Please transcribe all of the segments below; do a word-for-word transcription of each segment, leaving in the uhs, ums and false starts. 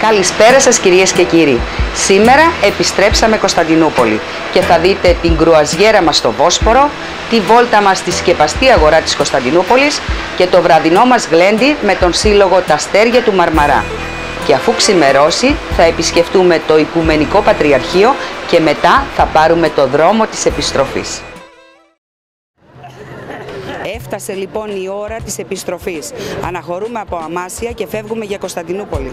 Καλησπέρα σας κυρίες και κύριοι. Σήμερα επιστρέψαμε Κωνσταντινούπολη και θα δείτε την κρουαζιέρα μας στο Βόσπορο, τη βόλτα μας στη σκεπαστή αγορά της Κωνσταντινούπολης και το βραδινό μας γλέντι με τον σύλλογο Τα Αστέρια του Μαρμαρά. Και αφού ξημερώσει θα επισκεφτούμε το Οικουμενικό Πατριαρχείο και μετά θα πάρουμε το δρόμο της επιστροφής. Έφτασε λοιπόν η ώρα της επιστροφής. Αναχωρούμε από Αμάσια και φεύγουμε για Κωνσταντινούπολη.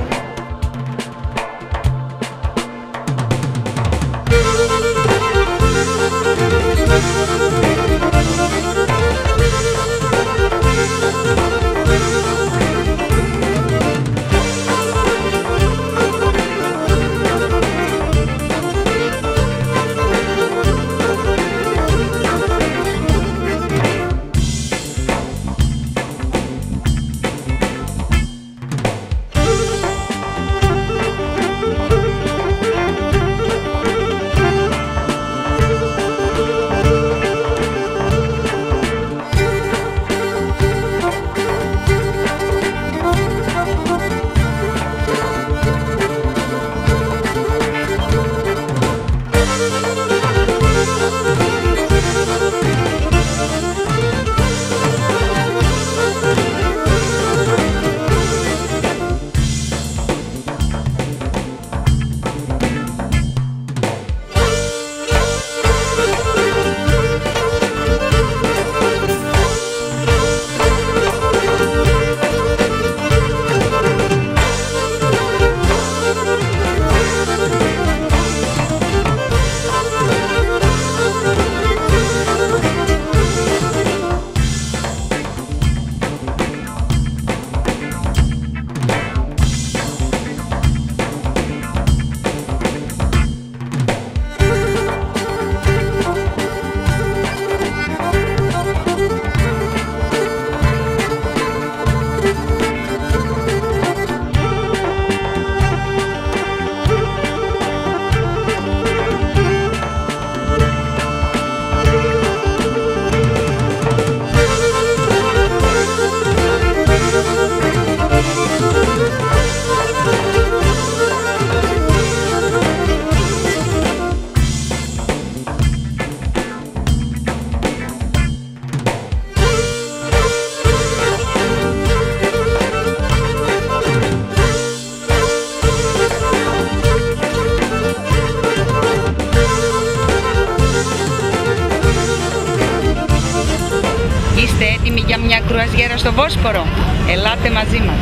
Είστε έτοιμοι για μια κρουαζιέρα στο Βόσπορο? Ελάτε μαζί μας!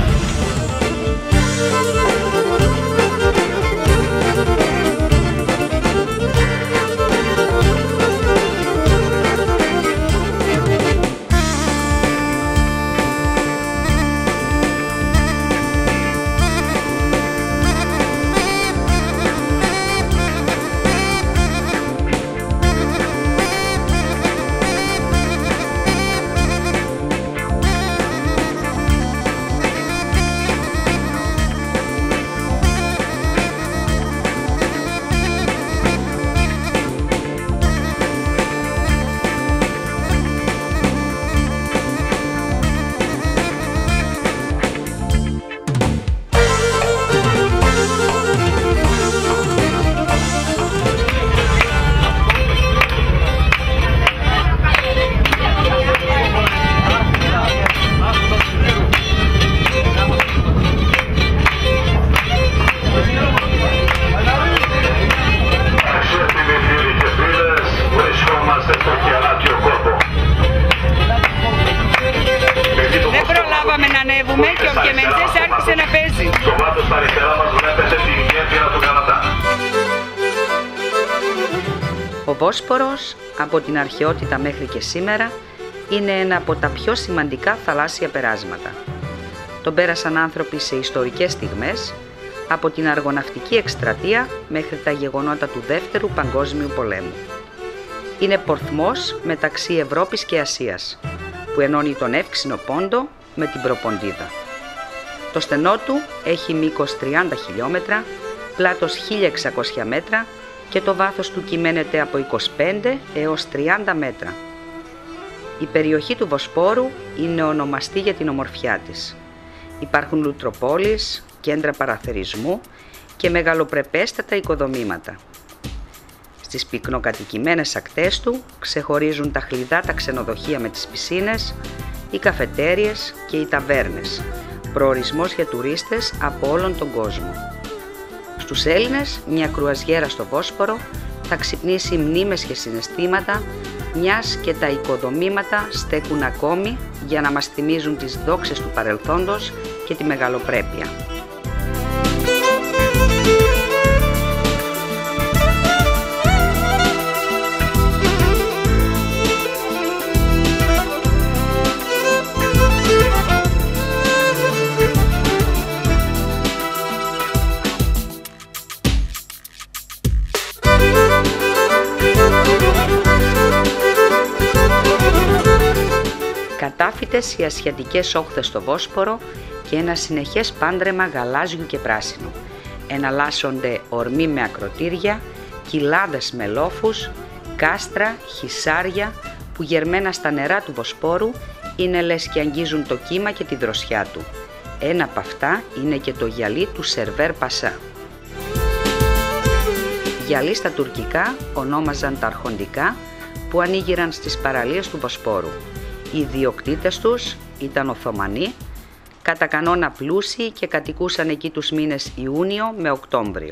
Δεν προλάβαμε να ανέβουμε και ο Πιεμεντές άρχισε να παίζει. Στο βάθος στα αριστερά μας βλέπετε την γέφυρα του Καναδά. Ο Βόσπορος, από την αρχαιότητα μέχρι και σήμερα, είναι ένα από τα πιο σημαντικά θαλάσσια περάσματα. Τον πέρασαν άνθρωποι σε ιστορικές στιγμές, από την αργοναυτική εκστρατεία μέχρι τα γεγονότα του Δεύτερου Παγκόσμιου Πολέμου. Είναι πορθμός μεταξύ Ευρώπης και Ασίας, που ενώνει τον Εύξηνο Πόντο με την Προποντίδα. Το στενό του έχει μήκος τριάντα χιλιόμετρα, πλάτος χίλια εξακόσια μέτρα και το βάθος του κυμαίνεται από είκοσι πέντε έως τριάντα μέτρα. Η περιοχή του Βοσπόρου είναι ονομαστή για την ομορφιά της. Υπάρχουν λουτροπόλεις, κέντρα παραθερισμού και μεγαλοπρεπέστατα οικοδομήματα. Στις πυκνοκατοικημένες ακτές του ξεχωρίζουν τα χλιδά τα ξενοδοχεία με τις πισίνες, οι καφετέριες και οι ταβέρνες, προορισμός για τουρίστες από όλον τον κόσμο. Στους Έλληνες, μια κρουαζιέρα στο Βόσπορο θα ξυπνήσει μνήμες και συναισθήματα, μιας και τα οικοδομήματα στέκουν ακόμη για να μας θυμίζουν τις δόξες του παρελθόντος και τη μεγαλοπρέπεια. Κατάφυτες οι ασιατικές όχθες στο Βόσπορο και ένα συνεχές πάντρεμα γαλάζιου και πράσινου. Εναλλάσσονται ορμοί με ακροτήρια, κοιλάδες με λόφους, κάστρα, χυσάρια που γερμένα στα νερά του Βοσπόρου είναι λες και αγγίζουν το κύμα και τη δροσιά του. Ένα από αυτά είναι και το γυαλί του Σερβέρ Πασά. Γυαλί στα τουρκικά ονόμαζαν τα αρχοντικά που ανοίγηραν στις παραλίες του Βοσπόρου. Οι ιδιοκτήτες τους ήταν Οθωμανοί, κατά κανόνα πλούσιοι και κατοικούσαν εκεί τους μήνες Ιούνιο με Οκτώβριο.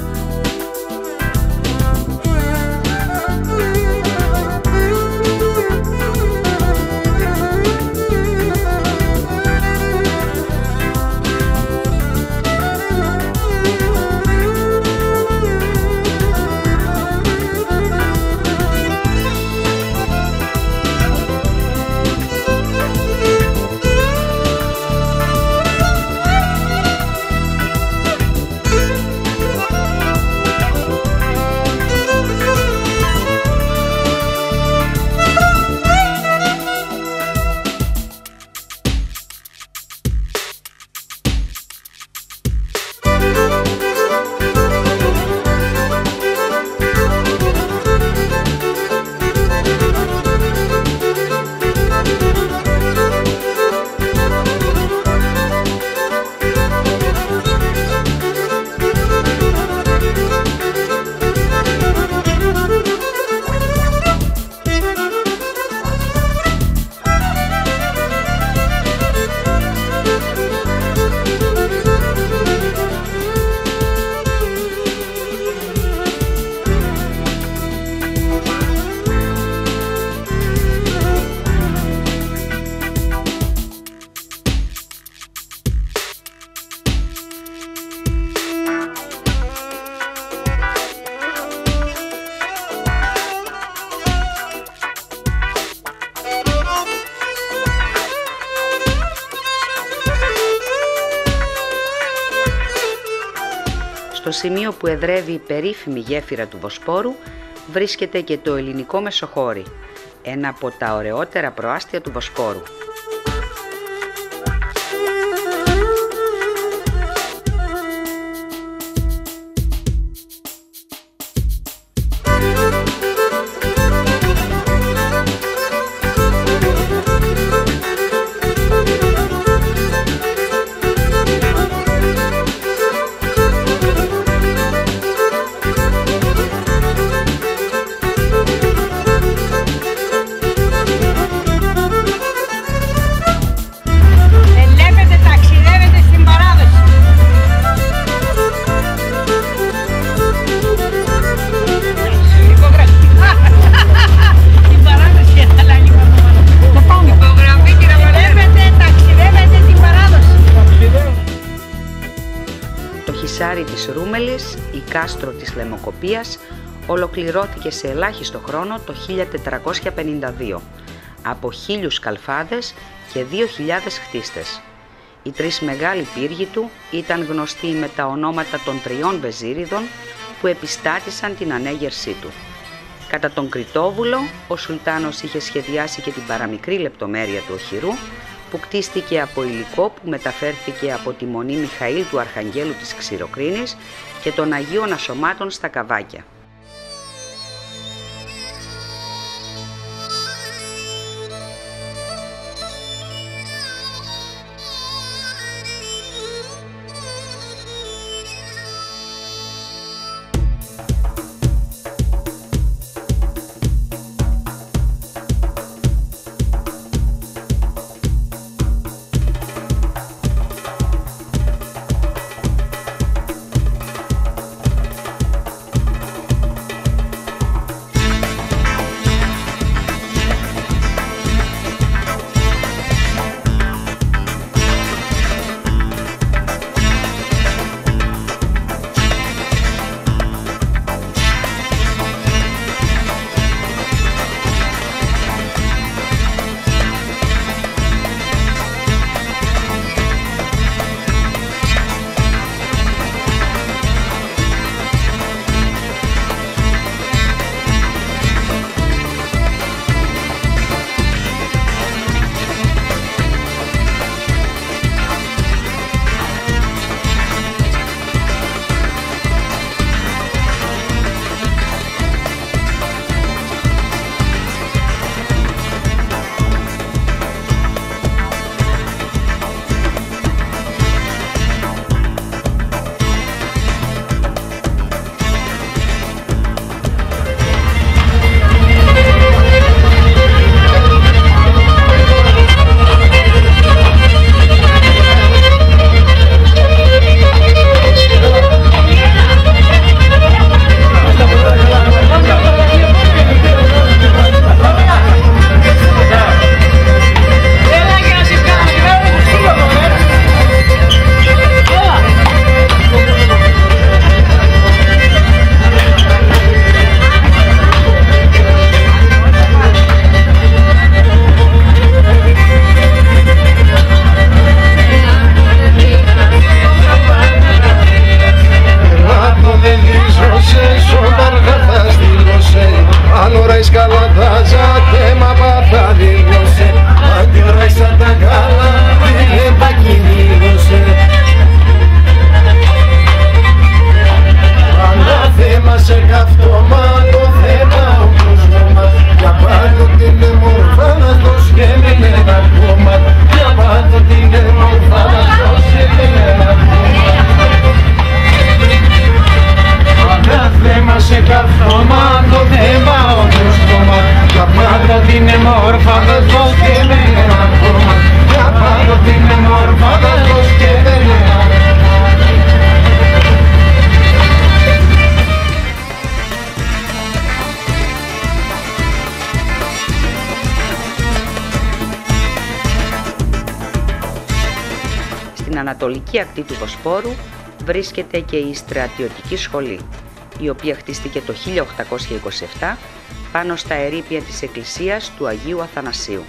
Στο σημείο που εδρεύει η περίφημη γέφυρα του Βοσπόρου βρίσκεται και το ελληνικό Μεσοχώρι, ένα από τα ωραιότερα προάστια του Βοσπόρου. Το χυσάρι της Ρούμελης, η κάστρο της Λαιμοκοπίας, ολοκληρώθηκε σε ελάχιστο χρόνο το χίλια τετρακόσια πενήντα δύο από χίλιους καλφάδες και δύο χιλιάδες χτίστες. Οι τρεις μεγάλοι πύργοι του ήταν γνωστοί με τα ονόματα των τριών βεζίριδων που επιστάτησαν την ανέγερσή του. Κατά τον Κρητόβουλο, ο Σουλτάνος είχε σχεδιάσει και την παραμικρή λεπτομέρεια του οχυρού, που κτίστηκε από υλικό που μεταφέρθηκε από τη Μονή Μιχαήλ του Αρχαγγέλου της Ξηροκρίνης και των Αγίων Ασωμάτων στα Καβάκια. στην ανατολική ακτή του Βοσπόρου βρίσκεται και η στρατιωτική σχολή, η οποία χτίστηκε το χίλια οκτακόσια είκοσι επτά πάνω στα ερείπια της εκκλησίας του Αγίου Αθανασίου.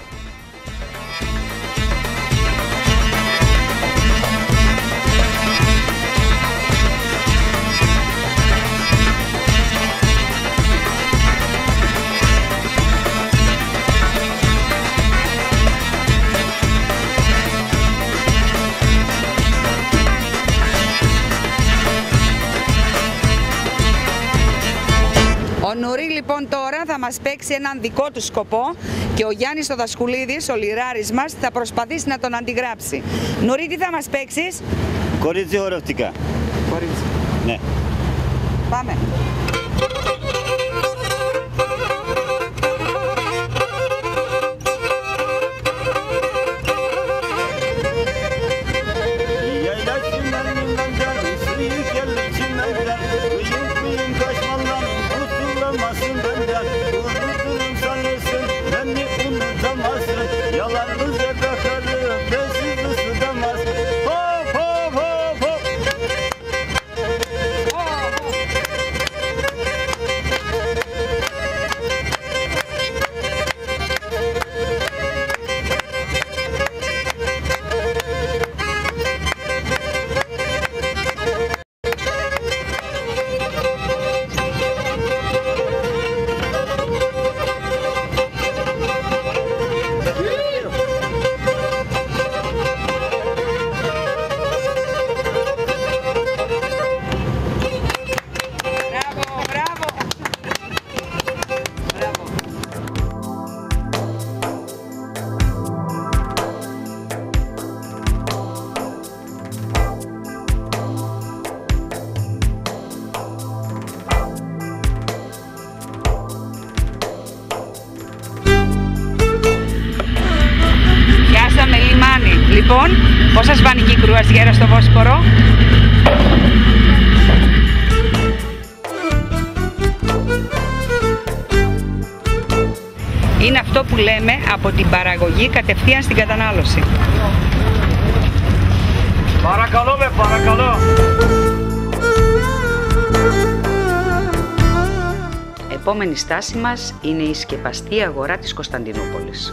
Ο Νουρί λοιπόν τώρα θα μας παίξει έναν δικό του σκοπό και ο Γιάννης ο Δασκουλίδης, ο λιράρης μας, θα προσπαθήσει να τον αντιγράψει. Νουρί, τι θα μας παίξεις? Κορίτσι χορευτικά. Κορίτσι. Ναι. Πάμε. Λοιπόν, πώς σας φάνηκε η κρουαζιέρα στο Βόσπορο? Είναι αυτό που λέμε από την παραγωγή κατευθείαν στην κατανάλωση. Παρακαλώ με, παρακαλώ. Επόμενη στάση μας είναι η σκεπαστή αγορά της Κωνσταντινούπολης.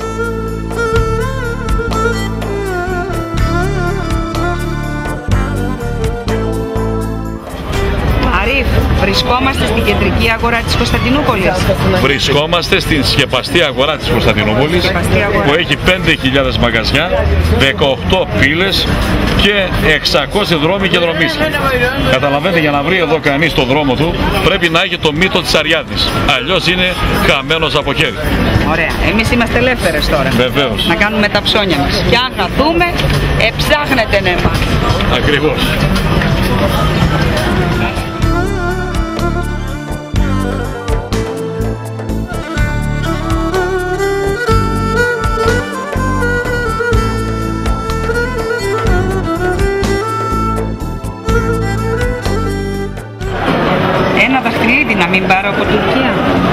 Αρήφ, βρισκόμαστε στην κεντρική αγορά της Κωνσταντινούπολης. Βρισκόμαστε στην σκεπαστή αγορά της Κωνσταντινούπολης που έχει πέντε χιλιάδες μαγαζιά, δεκαοκτώ πύλες και εξακόσιοι δρόμοι και δρομίσια. Καταλαβαίνετε, για να βρει εδώ κανείς το δρόμο του πρέπει να έχει το μύτο της Αριάδης. Αλλιώς είναι χαμένος από χέρι. Ωραία. Εμείς είμαστε ελεύθερες τώρα. Βεβαίως. Να κάνουμε τα ψώνια μας. Και αν χαθούμε, εψάχνετε νέμα. Ακριβώς. Ένα δαχτυλίδι να μην πάρω από Τουρκία.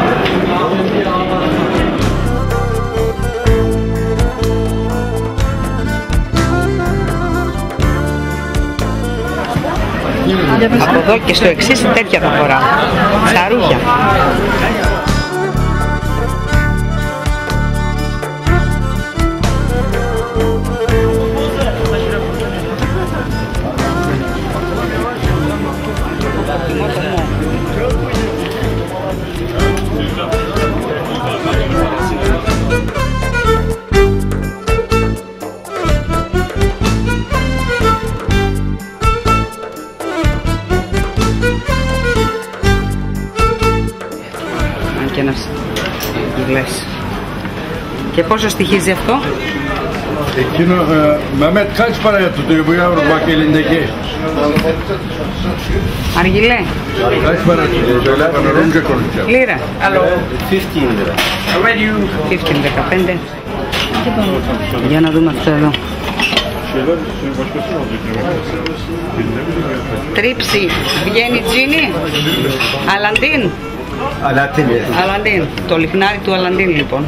Από εδώ και στο εξής τέτοια θα φοράω. Σαρούχια. Και ένας γυλές. Και πόσο στοιχίζει αυτό? Εκείνο, ε, Μεμέτ, kaç paraya tutuyor bu yavrum bak elindeki? Αργυλέ. Kaç para tutuyor? Söyle bana Rumca konuşacağım. Λίρα. πενήντα λίρα. πενήντα, δεκαπέντε. Για να δούμε αυτό εδώ. Τρίψη. Βγαίνει τζίνι. Αλαντίν. Αλατίν. Αλαντίν. Το λιχνάρι του Αλαντίν λοιπόν.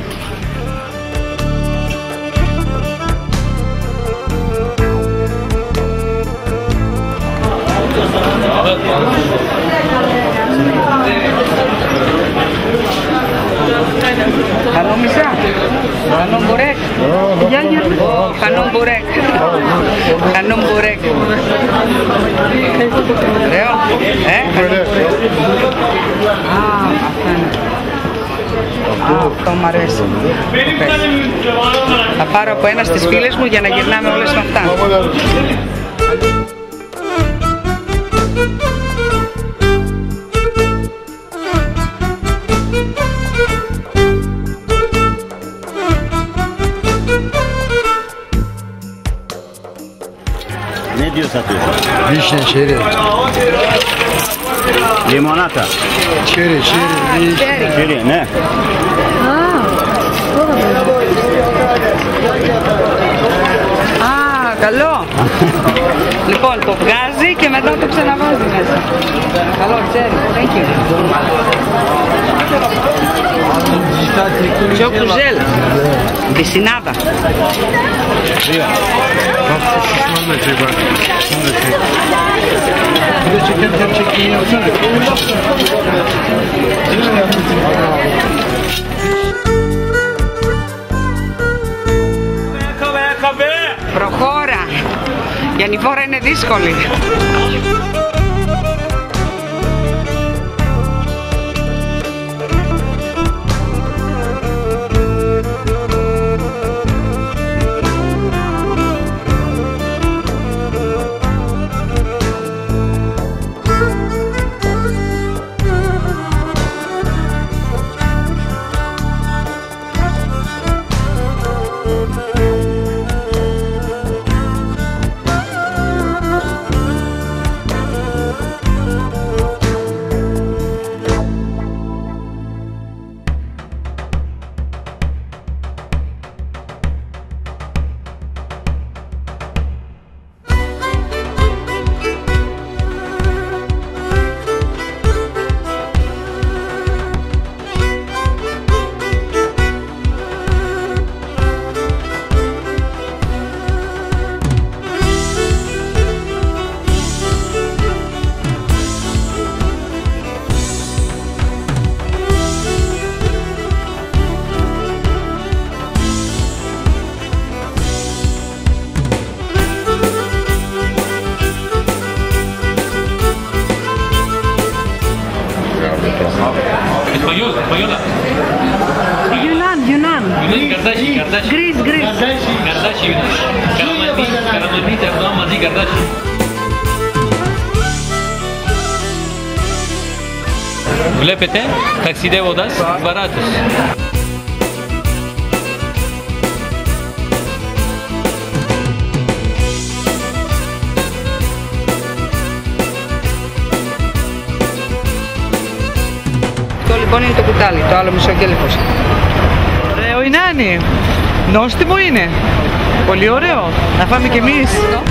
Χανό μισά. Χανό μπουρέκ. Χανό μπουρέκ. Χανό μπουρέκ. Ωραίο. Ε, Α, αυτά είναι. Α, αυτό μ' αρέσει. Θα πάρω από ένα στις φίλες μου για να γυρνάμε όλες με αυτά. Ne diyor satıyorsun? Vişne, çeri. Limonata. Çeri, çeri. Çeri ne? Α, καλό. Λοιπόν, το βγάζει και μετά το ξαναβάζει μέσα. Καλό, τσέρι. Thank you. Πιο κουζέλ. Βυσινάδα. Προχώρα. Η ανηφόρα είναι δύσκολη. Español, española. Yunan, Yunan. Yunan, Kardashi, Kardashi. Greece, Greece. Kardashi, Yunan. Karamani, Karamani, Erdoğan, Mazi, Kardashi. Βλέπετε, ταξιδεύοντας βαράτους. Αυτό λοιπόν είναι το κουτάλι, το άλλο μισό κέλυφος. Ωραίο είναι, Άννη. Νόστιμο είναι. Πολύ ωραίο. Να φάμε κι εμείς.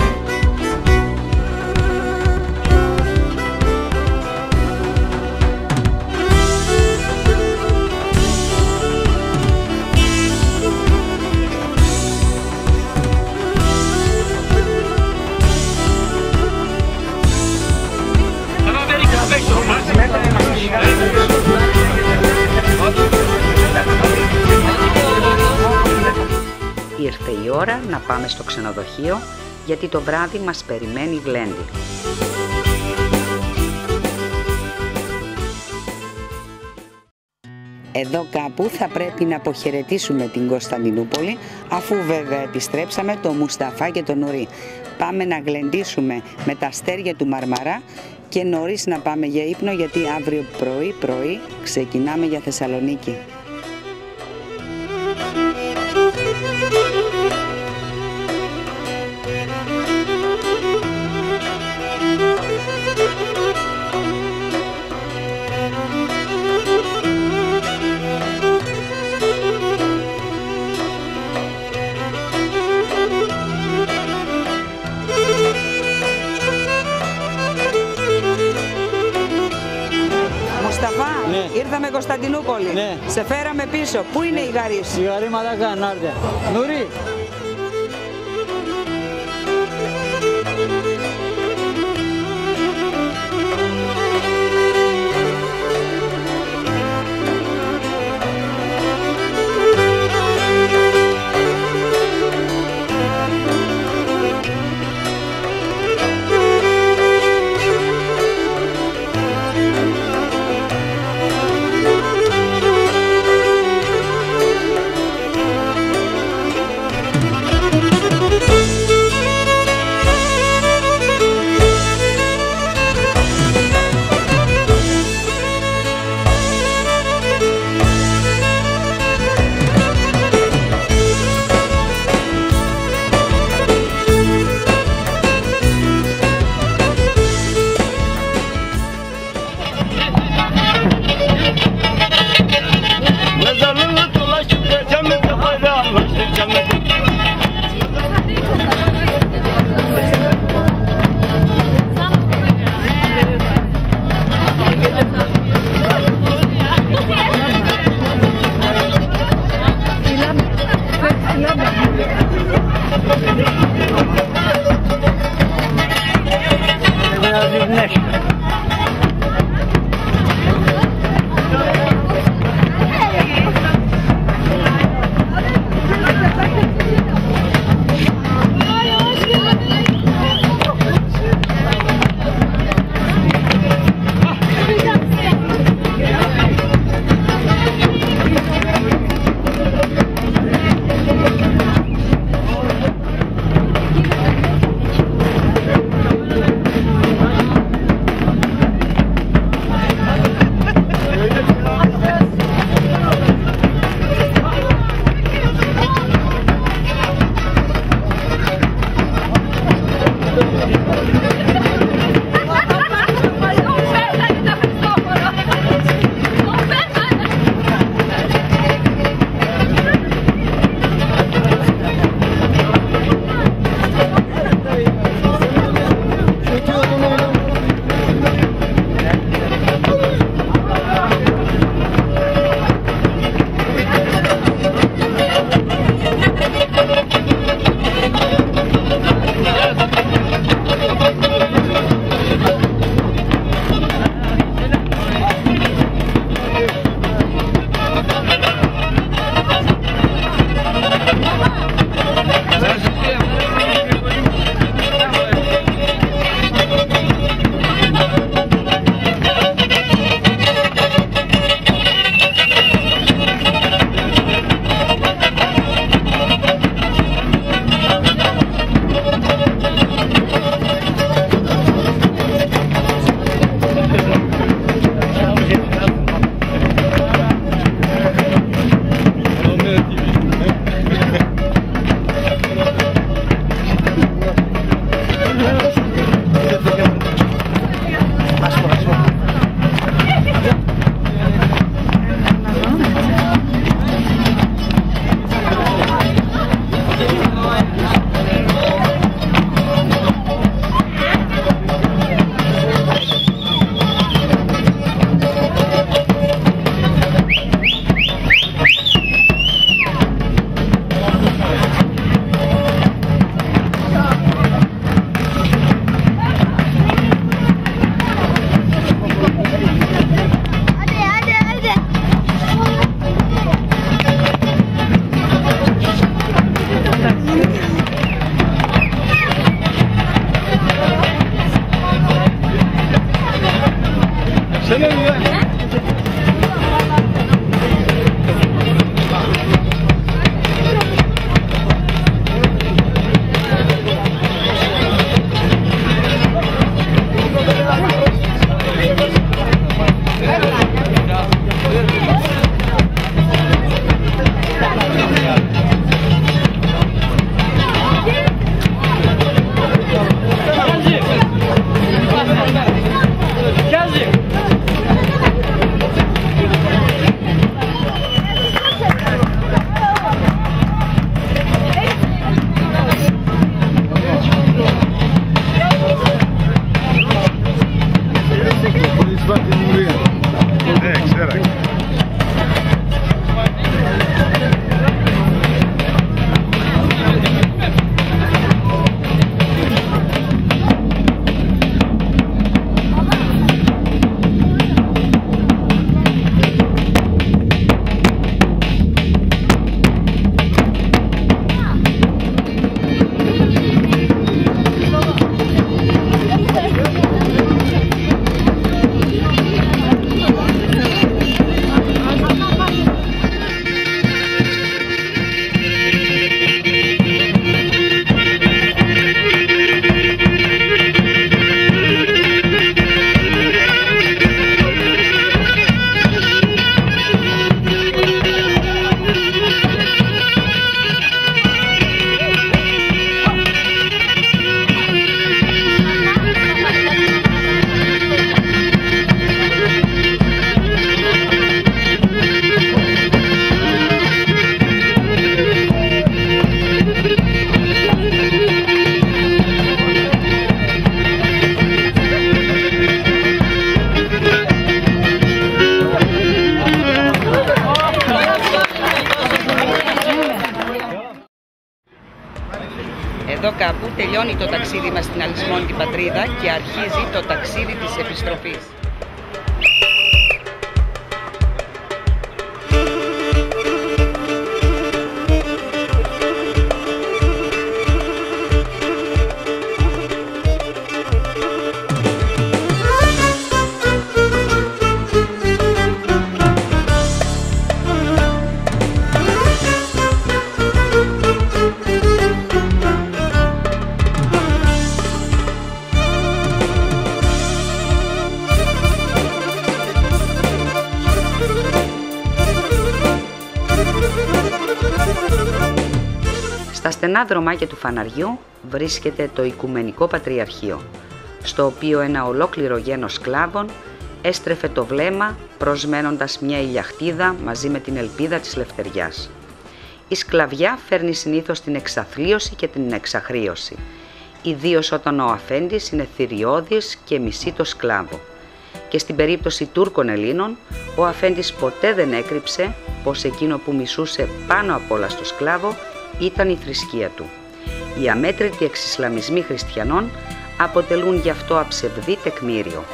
Ήρθε η ώρα να πάμε στο ξενοδοχείο, γιατί το βράδυ μας περιμένει γλέντι. Εδώ κάπου θα πρέπει να αποχαιρετήσουμε την Κωνσταντινούπολη, αφού βέβαια επιστρέψαμε το Μουσταφά και το Νουρί. Πάμε να γλεντήσουμε με τα αστέρια του Μαρμαρά και νωρίς να πάμε για ύπνο, γιατί αύριο πρωί πρωί ξεκινάμε για Θεσσαλονίκη. Μουσταφά, ναι. Ήρθαμε Κωνσταντινούπολη. Ναι. Σε φέραμε πίσω. Πού είναι η Γαρίς? Η Γαρή Μαλακά, να έρθει. Νουρί. Εδώ κάπου τελειώνει το ταξίδι μας στην αλυσμόνητη πατρίδα και αρχίζει το ταξίδι της επιστροφής. Στα στενά δρομάκια του Φαναριού βρίσκεται το Οικουμενικό Πατριαρχείο, στο οποίο ένα ολόκληρο γένος σκλάβων έστρεφε το βλέμμα προσμένοντας μια ηλιαχτίδα μαζί με την ελπίδα της λευτεριάς. Η σκλαβιά φέρνει συνήθως την εξαθλίωση και την εξαχρίωση, ιδίως όταν ο αφέντης είναι θηριώδης και μισεί το σκλάβο. Και στην περίπτωση Τούρκων Ελλήνων, ο αφέντης ποτέ δεν έκρυψε πως εκείνο που μισούσε πάνω απ' όλα στο σκλάβο ήταν η θρησκεία του. Οι αμέτρητοι εξισλαμισμοί χριστιανών αποτελούν γι' αυτό αψευδή τεκμήριο.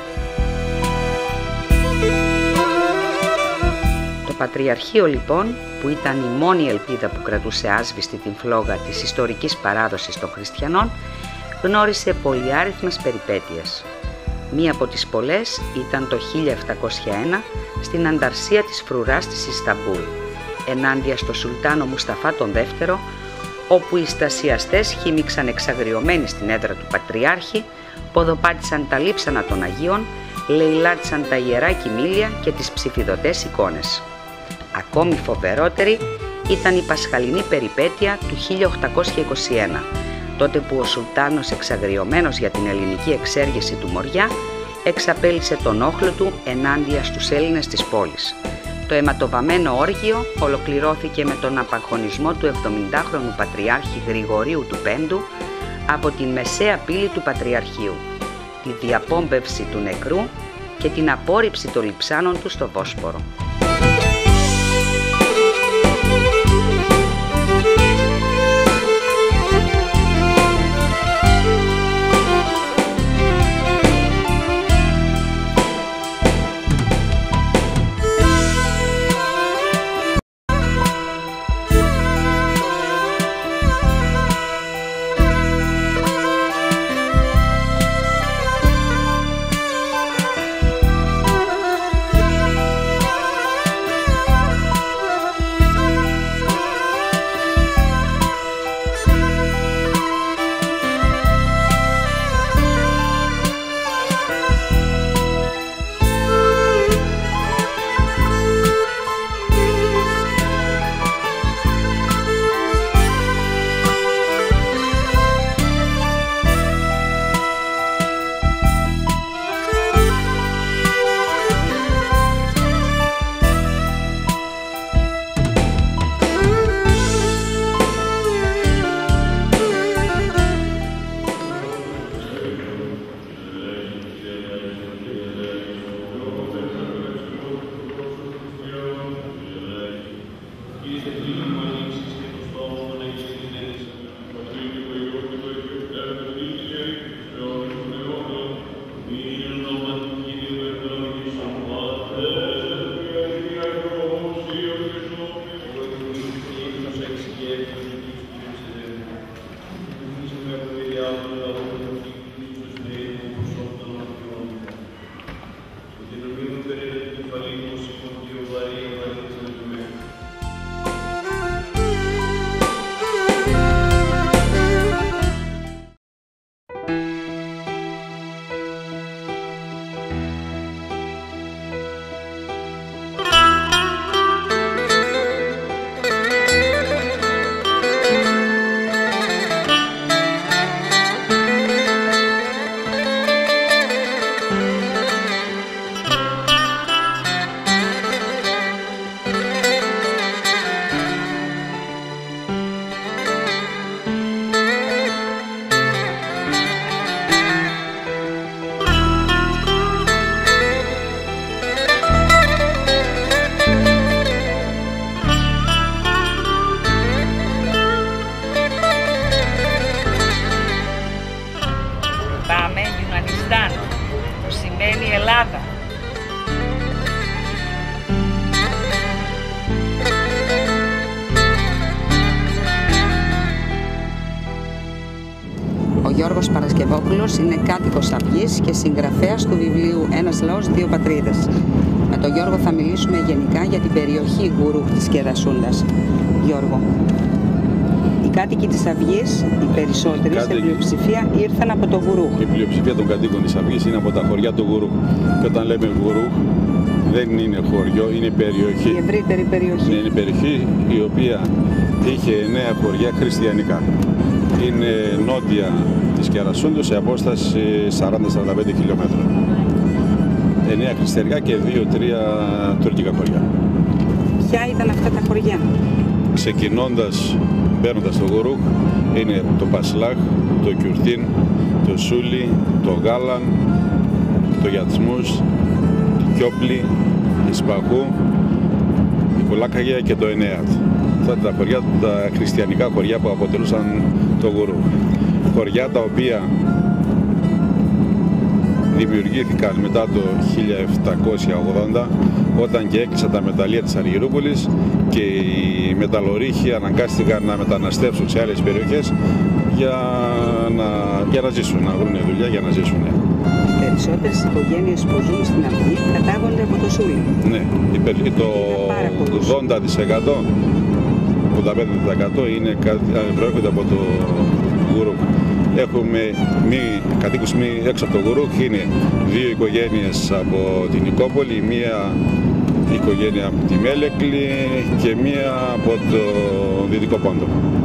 Το Πατριαρχείο λοιπόν, που ήταν η μόνη ελπίδα που κρατούσε άσβηστη την φλόγα της ιστορικής παράδοσης των χριστιανών, γνώρισε πολυάριθμες περιπέτειες. Μία από τις πολλές ήταν το χίλια επτακόσια ένα στην ανταρσία της φρουράς της Ισταμπούλ, ενάντια στο Σουλτάνο Μουσταφά τον Δεύτερο, όπου οι στασιαστές χύμιξαν εξαγριωμένοι στην έδρα του Πατριάρχη, ποδοπάτησαν τα λείψανα των Αγίων, λαιλάτισαν τα ιερά κοιμήλια και τις ψηφιδωτές εικόνες. Ακόμη φοβερότερη ήταν η πασχαλινή περιπέτεια του χίλια οκτακόσια είκοσι ένα, τότε που ο Σουλτάνος, εξαγριωμένος για την ελληνική εξέργεση του Μοριά, εξαπέλυσε τον όχλο του ενάντια στους Έλληνες της πόλης. Το αιματοβαμμένο όργιο ολοκληρώθηκε με τον απαγχωνισμό του εβδομηντάχρονου Πατριάρχη Γρηγορίου του Πέντου από την μεσαία πύλη του Πατριαρχείου, τη διαπόμπευση του νεκρού και την απόρριψη των λειψάνων του στο Βόσπορο. Γιώργος Παρασκευόπουλος είναι κάτοικος Αυγής και συγγραφέας του βιβλίου «Ένας λαός, δύο πατρίδες». Με τον Γιώργο θα μιλήσουμε γενικά για την περιοχή Γουρούχ της Κερασούντας. Γιώργο, οι κάτοικοι της Αυγής, οι περισσότεροι, σε πλειοψηφία ήρθαν από το Γουρούχ. Η πλειοψηφία των κατοίκων της Αυγής είναι από τα χωριά του Γουρούχ. Και όταν λέμε Γουρούχ, δεν είναι χωριό, είναι περιοχή. Η ευρύτερη περιοχή. Είναι η περιοχή η οποία είχε εννέα χωριά χριστιανικά. Είναι νότια της Κερασούντος σε απόσταση σαράντα με σαράντα πέντε χιλιόμετρα. εννέα χριστιανικά και δύο τρία τουρκικά χωριά. Ποια ήταν αυτά τα χωριά? Ξεκινώντας, μπαίνοντας στο Γουρούχ, είναι το Πασλάχ, το Κιουρτίν, το Σούλι, το Γάλαν, το Γιατσμούς, η Κιόπλη, η Σπαχού, η Κουλάκαγια και το Ενέατ. Αυτά τα χωριά, τα χριστιανικά χωριά που αποτελούσαν το Γουρούχ. Χωριά τα οποία δημιουργήθηκαν μετά το χίλια επτακόσια ογδόντα, όταν και έκλεισαν τα μεταλλεία της Αργυρούπολης και οι μεταλλορύχοι αναγκάστηκαν να μεταναστεύσουν σε άλλες περιοχές για να, για να ζήσουν, να βρουν δουλειά για να ζήσουν. Οι περισσότερες οικογένειες που ζουν στην Αυγή κατάγονται από το Σούλι. Ναι, το ογδόντα τοις εκατό, ογδόντα πέντε τοις εκατό είναι, προέρχονται από το Γουρούχ. Έχουμε μη, κατοίκους μη έξω από το Γουρούχ, είναι δύο οικογένειες από την Νικόπολη, μία οικογένεια από τη Μέλεκλη και μία από το Δυτικό Πόντο.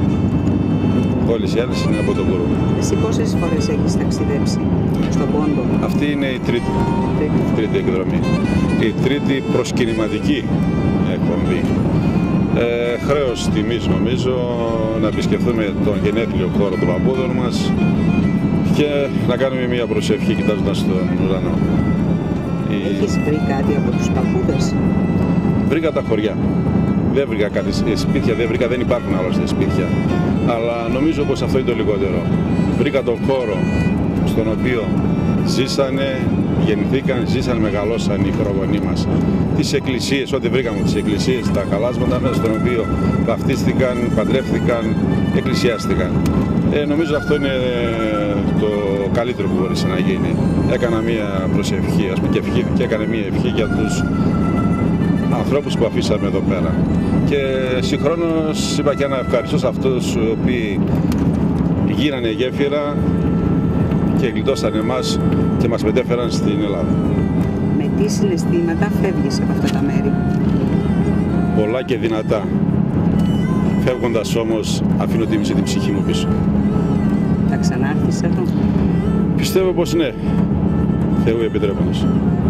Όλες οι άλλες είναι από το Γουρούχ. Εσύ πόσες φορές έχεις ταξιδέψει στον Πόντο? Αυτή είναι η τρίτη, τρίτη. τρίτη εκδρομή. Η τρίτη προσκυνηματική εκπομπή. Ε, χρέος τιμής νομίζω να επισκεφθούμε τον γενέθλιο χώρο των παππούδων μας και να κάνουμε μια προσευχή κοιτάζοντας τον ουρανό. Έχεις βρει κάτι από τους παππούδες? Βρήκα τα χωριά. Δεν βρήκα κάτι, σπίτια δεν βρήκα, δεν υπάρχουν άλλωστε σπίτια. Αλλά νομίζω πως αυτό είναι το λιγότερο. Βρήκα τον χώρο στον οποίο ζήσανε, γεννηθήκαν, ζήσαν, μεγαλώσαν οι προγονείς μας. Τις εκκλησίες, ό,τι βρήκαμε τις εκκλησίες, τα χαλάσματα μέσα στον οποίο βαφτίστηκαν, παντρεύτηκαν, εκκλησιάστηκαν. Ε, νομίζω αυτό είναι το καλύτερο που μπορούσε να γίνει. Έκανα μία προσευχή, ας πούμε, και, ευχή, και έκανε μία ευχή για τους ανθρώπους που αφήσαμε εδώ πέρα. Και συγχρόνως είπα και ένα ευχαριστώ σε αυτούς οι οποίοι γίνανε γέφυρα και γλιτώσαν εμάς και μας μετέφεραν στην Ελλάδα. Με τι συναισθήματα φεύγεις από αυτά τα μέρη? Πολλά και δυνατά. Φεύγοντας όμως αφήνω τη μισή την ψυχή μου πίσω. Θα ξανάρθεις εδώ? Πιστεύω πως ναι. Θεού επιτρέποντας.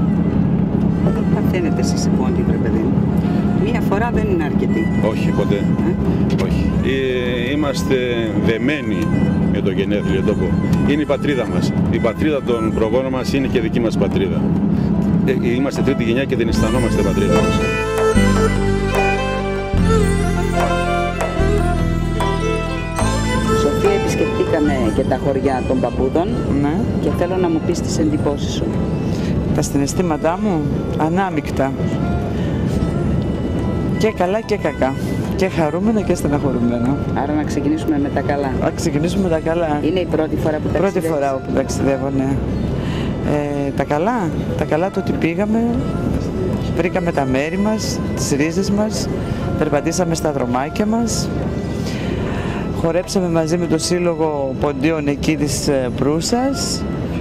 Παθαίνετε εσείς πόντι, βρε παιδί μου. Μία φορά δεν είναι αρκετή. Όχι, ποτέ. Ε? Όχι. Ε, είμαστε δεμένοι με το γενέθλιο τόπο. Είναι η πατρίδα μας. Η πατρίδα των προγόνων μας είναι και δική μας πατρίδα. Ε, είμαστε τρίτη γενιά και δεν αισθανόμαστε πατρίδα μας. Σοφία, επισκεφτήκαμε και τα χωριά των παππούδων, ναι, και θέλω να μου πεις τις εντυπώσεις σου. Τα συναισθήματά μου ανάμεικτα. Και καλά και κακά. Και χαρούμενα και στεναχωρούμενα. Άρα να ξεκινήσουμε με τα καλά. Να ξεκινήσουμε με τα καλά. Είναι η πρώτη φορά που ταξιδεύεις? Πρώτη φορά που ταξιδεύω, ναι. Ε, τα καλά. Τα καλά το ότι πήγαμε, βρήκαμε τα μέρη μας, τις ρίζες μας, περπατήσαμε στα δρομάκια μας, χορέψαμε μαζί με το Σύλλογο Ποντίων εκεί της Προύσας,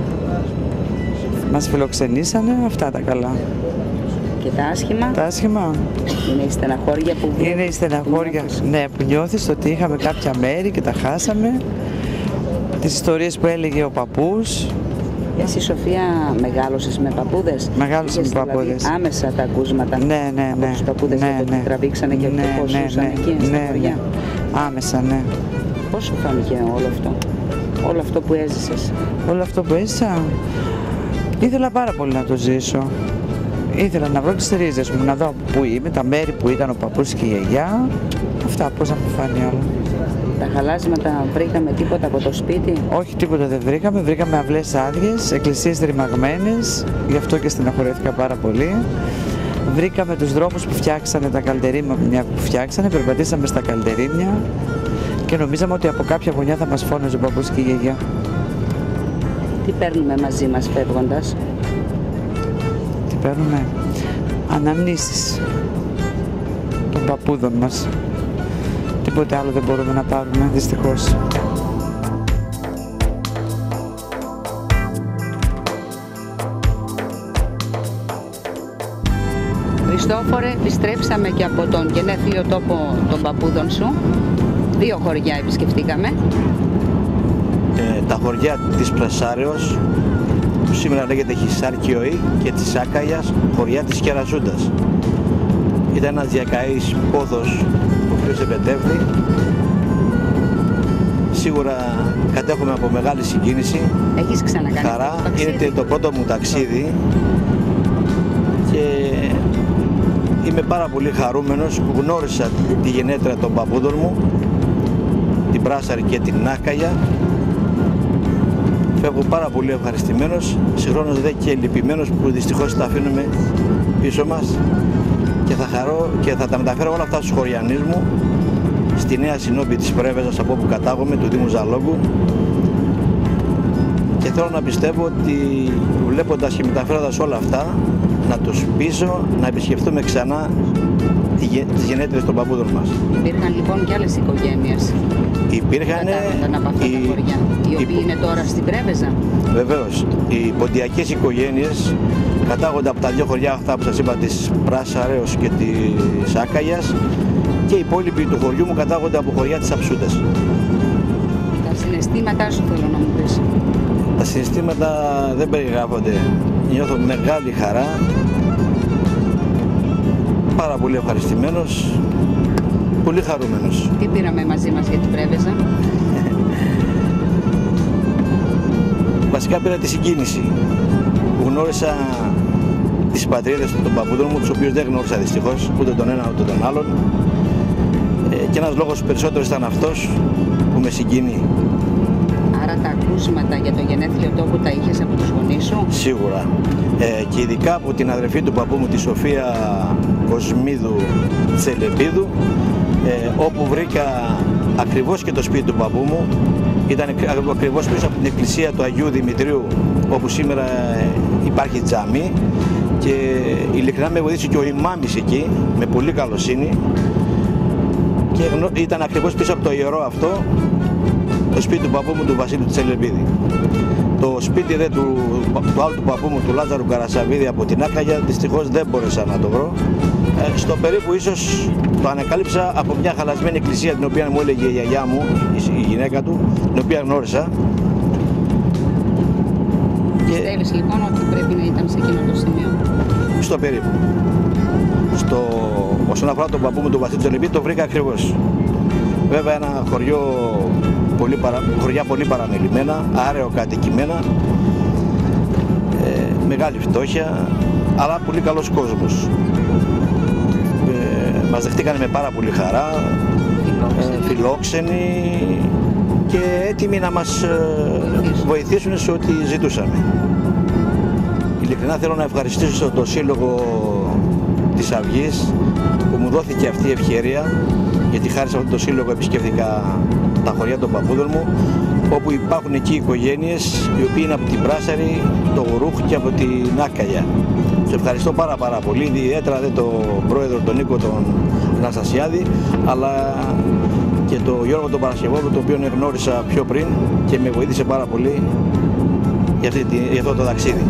μας φιλοξενήσανε, αυτά τα καλά. Και τα άσχημα? Τα άσχημα. Είναι η στεναχώρια που βλέπεις? Είναι η στεναχώρια, που ναι, που νιώθεις ότι είχαμε κάποια μέρη και τα χάσαμε. Τις ιστορίες που έλεγε ο παππούς. Εσύ, Σοφία, μεγάλωσες με παππούδες? Μεγάλωσα με παππούδες. Δηλαδή, άμεσα τα ακούσματα, ναι, ναι, ναι, από τους παππούδες, ναι, για το ναι, ότι τραβήξανε και ναι, πώς ναι, ζούσαν ναι, εκεί, ναι, στα ναι, χωριά. ναι. Άμεσα, ναι. Πώς σου φάνηκε όλο αυτό, όλο αυτό που έζησες? Όλο αυτό που έζησα, ήθελα πάρα πολύ να το ζήσω. Ήθελα να βρω τις ρίζες μου, να δω που είμαι, τα μέρη που ήταν ο παππούς και η γιαγιά. Αυτά, πώς να μου φάνει όλα. Τα χαλάσματα βρήκαμε τίποτα από το σπίτι? Όχι, τίποτα δεν βρήκαμε. Βρήκαμε αυλές άδειες, εκκλησίες ρημαγμένες, γι' αυτό και στεναχωρέθηκα πάρα πολύ. Βρήκαμε τους δρόμους που φτιάξανε, τα καλτερίμια που φτιάξανε, περπατήσαμε στα καλτερίμια και νομίζαμε ότι από κάποια γωνιά θα μας φώναζε ο παππούς και η γιαγιά. Τι παίρνουμε μαζί μας φεύγοντας? Τι παίρνουμε? Αναμνήσεις των παππούδων μας. Τίποτε άλλο δεν μπορούμε να πάρουμε, δυστυχώς. Χριστόφορε, επιστρέψαμε και από τον γενέθλιο τόπο των παππούδων σου. Δύο χωριά επισκεφτήκαμε. Ε, τα χωριά της Πρασάρεως, που σήμερα λέγεται Χισάρκιοη, και της Άκαγιας, χωριά της Κερασούντας. Ήταν ένας διακαής πόθος ο οποίος επετεύχθη. Σίγουρα κατέχομαι από μεγάλη συγκίνηση. Έχεις ξανακάνει χαρά. το ταξίδι? Είναι το πρώτο μου ταξίδι και είμαι πάρα πολύ χαρούμενος που γνώρισα τη γενέτρια των παππούδων μου, την Πράσαρη και την Άκαγια. Φεύγω πάρα πολύ ευχαριστημένος, συγχρόνως δε και λυπημένος που δυστυχώς τα αφήνουμε πίσω μας, και θα χαρώ και θα τα μεταφέρω όλα αυτά στους χωριανείς μου, στη Νέα Συνόπη της Πρέβεζας, από όπου κατάγομαι, του Δήμου Ζαλόγκου, και θέλω να πιστεύω ότι βλέποντας και μεταφέροντας όλα αυτά, να τους πείσω να επισκεφτούμε ξανά τις γενέτριες των παππούδων μας. Υπήρχαν λοιπόν και άλλες οικογένειες. Υπήρχαν από αυτά οι, τα χωριά, οι οποίοι οι, είναι τώρα στην Πρέβεζα. Βεβαίως, οι ποντιακές οικογένειες κατάγονται από τα δύο χωριά αυτά που σας είπα, της Πράσαρεως και της Άκαγιας, και οι υπόλοιποι του χωριού μου κατάγονται από χωριά της Αψούντας. Τα συναισθήματά σου θέλω να μου πεις. Τα συναισθήματα δεν περιγράφονται. Νιώθω μεγάλη χαρά, πάρα πολύ ευχαριστημένος, πολύ χαρούμενος. Τι πήραμε μαζί μας για την Πρέβεζα? Βασικά πήρα τη συγκίνηση που γνώρισα τις πατρίδες των παππούδων μου, τους οποίους δεν γνώρισα δυστυχώς, ούτε τον ένα ούτε τον άλλον, και ένας λόγος περισσότερος ήταν αυτός που με συγκίνει. Άρα τα ακούσματα για το γενέθλιο τόπο τα είχες από τους γονείς σου? Σίγουρα. Ε, και ειδικά από την αδερφή του παππού μου, τη Σοφία Κοσμίδου Τσελεπίδου, ε, όπου βρήκα ακριβώς και το σπίτι του παππού μου. Ήταν ακριβώς πίσω από την εκκλησία του Αγίου Δημητρίου, όπου σήμερα υπάρχει τζάμι, και ειλικρινά με βοήθησε και ο ημάμις εκεί, με πολύ καλοσύνη, και ήταν ακριβώς πίσω από το ιερό αυτό το σπίτι του παππού μου, του Βασίλου Τσελεπίδη. Το σπίτι δε του, του άλλου του παππού μου, του Λάζαρου Καρασαβίδη, από την Άκαγια, δυστυχώς δεν μπόρεσα να το βρω. Ε, στο περίπου ίσως το ανακάλυψα από μια χαλασμένη εκκλησία, την οποία μου έλεγε η γιαγιά μου, η, η γυναίκα του, την οποία γνώρισα. Πιστεύεις και... λοιπόν ότι πρέπει να ήταν σε εκείνο το σημείο? Στο περίπου. Στο... Όσον αφορά τον παππού μου, τον Βασίλη Τσελεπίδη, το βρήκα ακριβώς. Βέβαια ένα χωριό πολύ παρα... χωριά πολύ παραμελημένα, άρεο κατοικημένα, ε, μεγάλη φτώχεια, αλλά πολύ καλός κόσμος. Ε, μας δεχτήκανε με πάρα πολύ χαρά, ε, φιλόξενοι και έτοιμοι να μας ε, βοηθήσουν σε ό,τι ζητούσαμε. Ειλικρινά θέλω να ευχαριστήσω το Σύλλογο της Αυγής που μου δόθηκε αυτή η ευκαιρία, γιατί χάρη σε αυτό το σύλλογο επισκέφθηκα τα χωριά των παππούδων μου, όπου υπάρχουν εκεί οικογένειες οι οποίοι είναι από την Πράσαρη, το Γουρούχ και από την Άκαγια. Σε ευχαριστώ πάρα πάρα πολύ, ιδιαίτερα δε τον πρόεδρο τον Νίκο τον Αναστασιάδη, αλλά και τον Γιώργο τον Παρασκευόπουλο, τον οποίο γνώρισα πιο πριν και με βοήθησε πάρα πολύ για, αυτή, για αυτό το ταξίδι.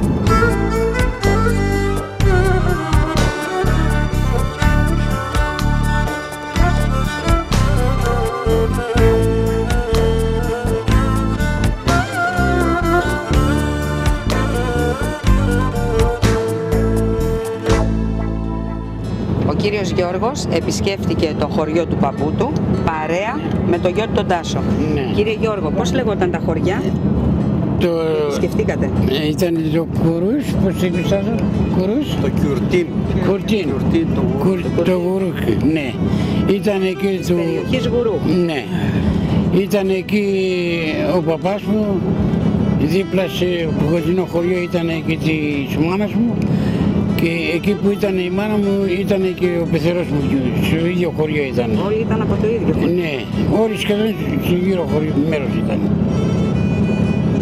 Ο κύριος Γιώργος επισκέφτηκε το χωριό του παππού του παρέα με το γιο του τον Τάσο. Ναι. Κύριε Γιώργο, πώς λεγόταν τα χωριά το... επισκεφτήκατε? Ε, ήταν το Κουρούς, πώς είπες αυτό, Κουρούς? Το Κιουρτίν. Κουρτίν. Κιουρτίν, το Κουρ... Το Γουρούκ, ναι. Ήταν εκεί της του... περιοχής Γουρούκ. Ναι. Ήταν εκεί ο παπάς μου, δίπλα σε κοντινό χωριό ήταν εκεί της μάνας μου, και εκεί που ήταν η μάνα μου ήταν και ο πεθερός μου, στο ίδιο χωριό ήταν. Όλοι ήταν από το ίδιο χωριό? Ναι, όλοι σχεδόν στο γύρο χωριό μέρος ήταν. Τι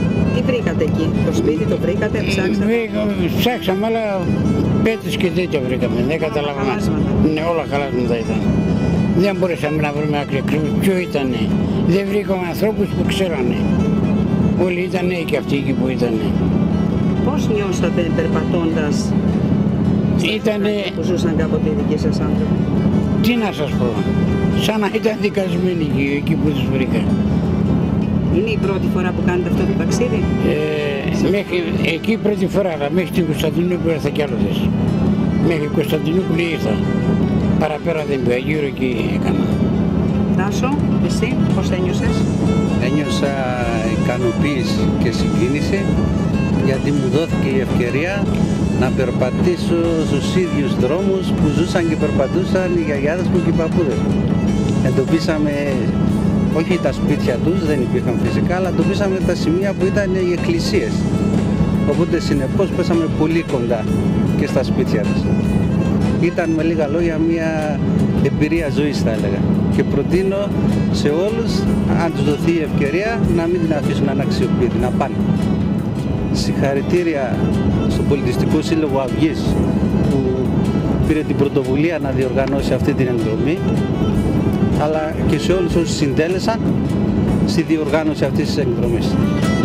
βρήκατε εκεί, το σπίτι το βρήκατε, ψάξατε? Ψάξαμε, αλλά πέτρες και τέτοια βρήκαμε, δεν καταλαβαίνω. Ναι, όλα χαλάσματα ήταν. Δεν μπορέσαμε να βρούμε ακριβώς ποιο ήτανε. Δεν βρήκαμε ανθρώπους που ξέρανε. Όλοι ήταν νέοι και αυτοί εκεί που ήτανε. Πώς νιώσατε περπατώντας ήτανε... που ζούσαν κάποτε οι δικοί σας άνθρωποι? Τι να σας πω, σαν να ήταν δικασμένοι εκεί, εκεί που τους βρήκα. Είναι η πρώτη φορά που κάνετε αυτό το ταξίδι? Ε, μέχρι, εκεί πρώτη φορά, αλλά μέχρι την Κωνσταντινούπολη ήρθα κι άλλες. Μέχρι την Κωνσταντινούπολη ήρθα. Παραπέρα δεν πήγα, γύρω εκεί έκανα. Τάσο, εσύ πώς ένιωσες? Ένιωσα ικανοποίηση και συγκίνηση, γιατί μου δόθηκε η ευκαιρία να περπατήσω στους ίδιους δρόμους που ζούσαν και περπατούσαν οι γιαγιάδες μου και οι παππούδες μου. Εντοπίσαμε όχι τα σπίτια τους, δεν υπήρχαν φυσικά, αλλά εντοπίσαμε τα σημεία που ήταν οι εκκλησίες. Οπότε συνεπώς πέσαμε πολύ κοντά και στα σπίτια τους. Ήταν με λίγα λόγια μια εμπειρία ζωής, θα έλεγα. Και προτείνω σε όλους, αν τους δοθεί η ευκαιρία, να μην την αφήσουν αναξιοποιητή, να πάνε. Συγχαρητήρια στο Πολιτιστικό Σύλλογο Αυγής που πήρε την πρωτοβουλία να διοργανώσει αυτή την εκδρομή, αλλά και σε όλους όσους συντέλεσαν στη διοργάνωση αυτής της εκδρομής.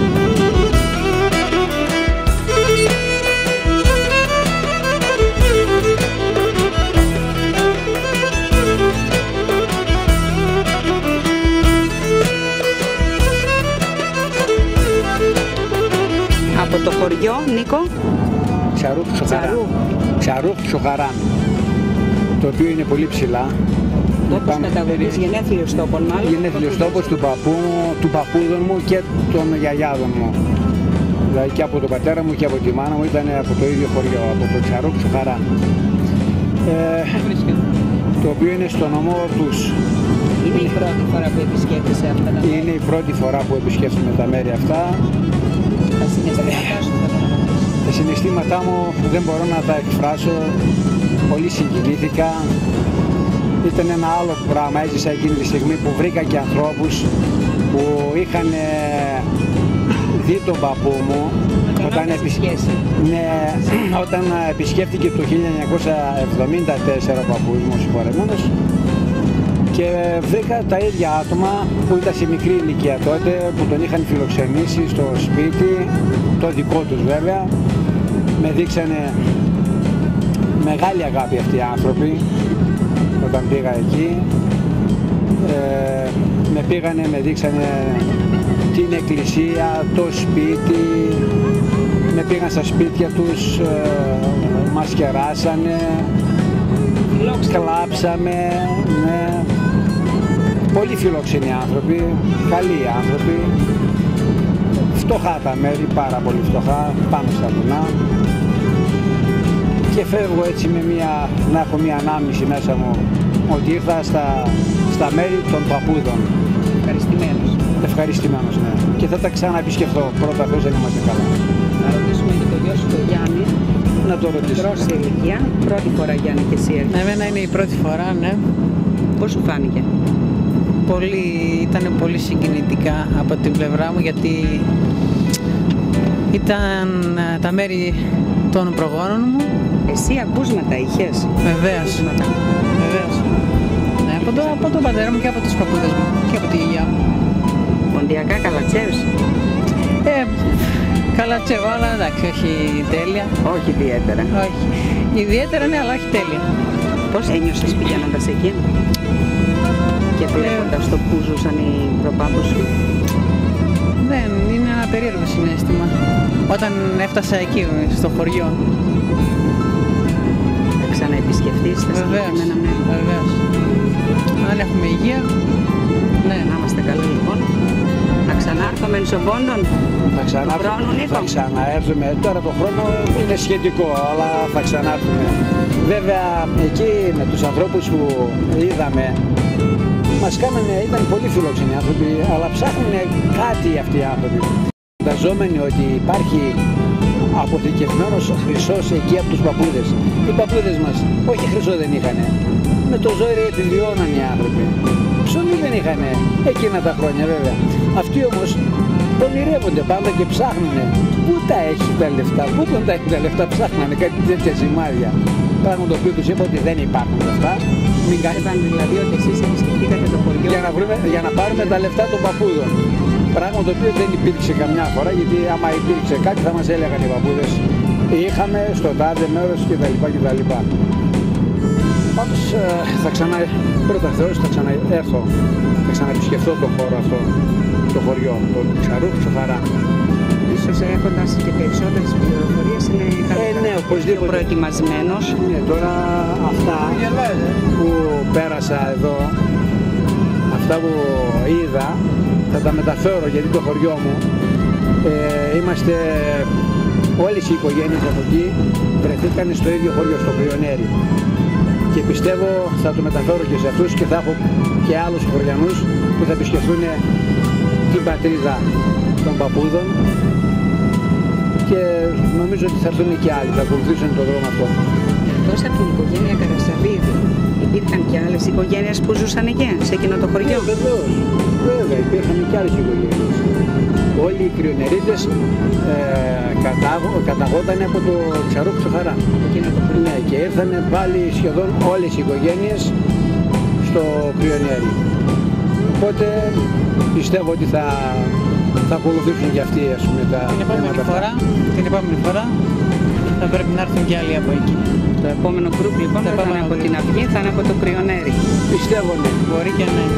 Από το χωριό, Νίκο. Τσαρούχ Τσοχαράν. Τσαρούχ Τσοχαράν, το οποίο είναι πολύ ψηλά. Τόπος καταγωγής, γενέθλιος τόπων μάλλον. Γενέθλιος τόπος του παππού, του παππούδων μου και των γιαγιάδων μου. Δηλαδή και από τον πατέρα μου και από τη μάνα μου ήταν από το ίδιο χωριό, από το Τσαρούχ Τσοχαράν. Ε, το οποίο είναι στο νομό τους. Είναι η πρώτη φορά που επισκέφτεσαι αυτά τα μέρη? Είναι η πρώτη φορά που επισκέφτομαι τα μέρη αυτά. Τα συναισθήματά σου θα τα Τα συναισθήματά μου δεν μπορώ να τα εκφράσω. Πολύ συγκινήθηκα. Ήταν ένα άλλο πράγμα, έζησα εκείνη τη στιγμή που βρήκα και ανθρώπους που είχαν δει τον παππού μου όταν, επισ... ναι, όταν επισκέφτηκε το χίλια εννιακόσια εβδομήντα τέσσερα ο παππούς μου, συγχωρεμένος, και βρήκα τα ίδια άτομα που ήταν σε μικρή ηλικία τότε, που τον είχαν φιλοξενήσει στο σπίτι, το δικό τους βέβαια. Με δείξανε μεγάλη αγάπη αυτοί οι άνθρωποι όταν πήγα εκεί. Ε, με πήγανε, με δείξανε την εκκλησία, το σπίτι, με πήγαν στα σπίτια τους, ε, μας κεράσανε, κλάψαμε, ναι. Πολύ φιλόξενοι άνθρωποι, καλοί άνθρωποι, φτωχά τα μέρη, πάρα πολύ φτωχά, πάνω στα βουνά. Και φεύγω έτσι με μια, να έχω μια ανάμνηση μέσα μου ότι ήρθα στα, στα μέρη των παππούδων. Ευχαριστημένος. Ευχαριστημένος, ναι. Και θα τα ξαναεπισκεφθώ, πρώτα Θεός δεν είμαστε καλά. Να ρωτήσουμε και το γιο σου το Γιάννη. Να το ρωτήσω. Μικρός σε ηλικία, πρώτη φορά Γιάννη και εσύ έρχεσαι. Εμένα είναι η πρώτη φορά, ναι. Πώς σου φάνηκε? Πολύ, ήταν πολύ συγκινητικά από την πλευρά μου, γιατί ήταν τα μέρη των προγόνων μου. Εσύ ακούσματα είχες? Βεβαίως. Βεβαίως. Ναι, από, το, από τον πατέρα μου και από τους παππούδες μου και από τη γιαγιά μου. Ποντιακά καλατσεύς? Ε, καλατσεύω, αλλά εντάξει, όχι τέλεια. Όχι ιδιαίτερα. Όχι. Ιδιαίτερα ναι, αλλά όχι τέλεια. Πώς ένιωσες πηγαίνοντας εκεί και βλέποντας το που ζούσαν οι προπάπους σου? Δεν, είναι ένα περίεργο συναίσθημα. Όταν έφτασα εκεί, στο χωριό. Θα ξαναεπισκεφτείς τα συγκεκριμένα μέρη? Βεβαίως. Αν έχουμε υγεία, ναι. Να είμαστε καλοί λοιπόν. Θα ξανάρθουμε εν σοβόντων του χρόνου, Νίκο? Θα ξαναέρθουμε. Τώρα το χρόνο είναι σχετικό, αλλά θα ξανάρθουμε. Βέβαια, εκεί με τους ανθρώπους που είδαμε, μας κάνανε, ήταν πολύ φιλόξενοι άνθρωποι, αλλά ψάχνουν κάτι αυτοί οι άνθρωποι. Φανταζόμενοι ότι υπάρχει αποθηκευμένος χρυσός εκεί από τους παππούδες. Οι παππούδες μας, όχι χρυσό δεν είχανε. Με το ζόρι επιβιώναν οι άνθρωποι. Ψωμί δεν είχανε εκείνα τα χρόνια βέβαια. Αυτοί όμως πονηρεύονται πάντα και ψάχνουν. Πού τα έχει τα λεφτά, πού τον τα έχει τα λεφτά, ψάχνανε κάτι τέτοια σημάδια. Πράγμα το οποίο τους είπα ότι δεν υπάρχουν λεφτά. Μην κάνετε δηλαδή ότι εσείς επισκεφτήκατε το χωριό για να, βρούμε, για να πάρουμε τα λεφτά των παππούδων. Πράγμα το οποίο δεν υπήρξε καμιά φορά, γιατί άμα υπήρξε κάτι θα μας έλεγαν οι παππούδες. Είχαμε στο τάδε μέρος κτλ. κτλ. Πάντως θα ξανά, πρώτα Θεός θα ξαναέρθω, θα ξαναεπισκεφτώ το χώρο αυτό, το χωριό, το Ξαρού Ψοφαρά. Ίσως έχοντας και περισσότερες πληροφορίες είναι ε, ναι, πιο προετοιμασμένος. Ναι, τώρα αυτά που πέρασα εδώ, αυτά που είδα, θα τα μεταφέρω γιατί το χωριό μου, ε, είμαστε όλες οι οικογένειες από εκεί, βρεθήκαν στο ίδιο χωριό, στο Πριονέρι. Και πιστεύω θα το μεταφέρω και σε αυτούς και θα έχω και άλλους χωριανούς που θα επισκεφθούν την πατρίδα των παππούδων και νομίζω ότι θα έρθουν και άλλοι, θα ακολουθήσουν τον δρόμο αυτό. Εκτός από την οικογένεια Καρασαβίδη, υπήρχαν και άλλες οικογένειες που ζούσαν εκεί, σε εκείνο το χωριό? Ε, βεβαίως, βέβαια, υπήρχαν και άλλες οικογένειες. Όλοι οι Κρυονερίτες ε, καταγόταν από το Ξαρού Ψοφαρά. Ναι, και ήρθαν πάλι σχεδόν όλες οι οικογένειες στο Κρυονέρι. Οπότε πιστεύω ότι θα, θα ακολουθήσουν και αυτοί ας πούμε, τα την επόμενη, φορά, την επόμενη φορά θα πρέπει να έρθουν και άλλοι από εκεί. Το επόμενο γκρουπ λοιπόν θα είναι από την Αυγή, θα είναι από το Κρυονέρι. Πιστεύω ναι. Μπορεί και ναι.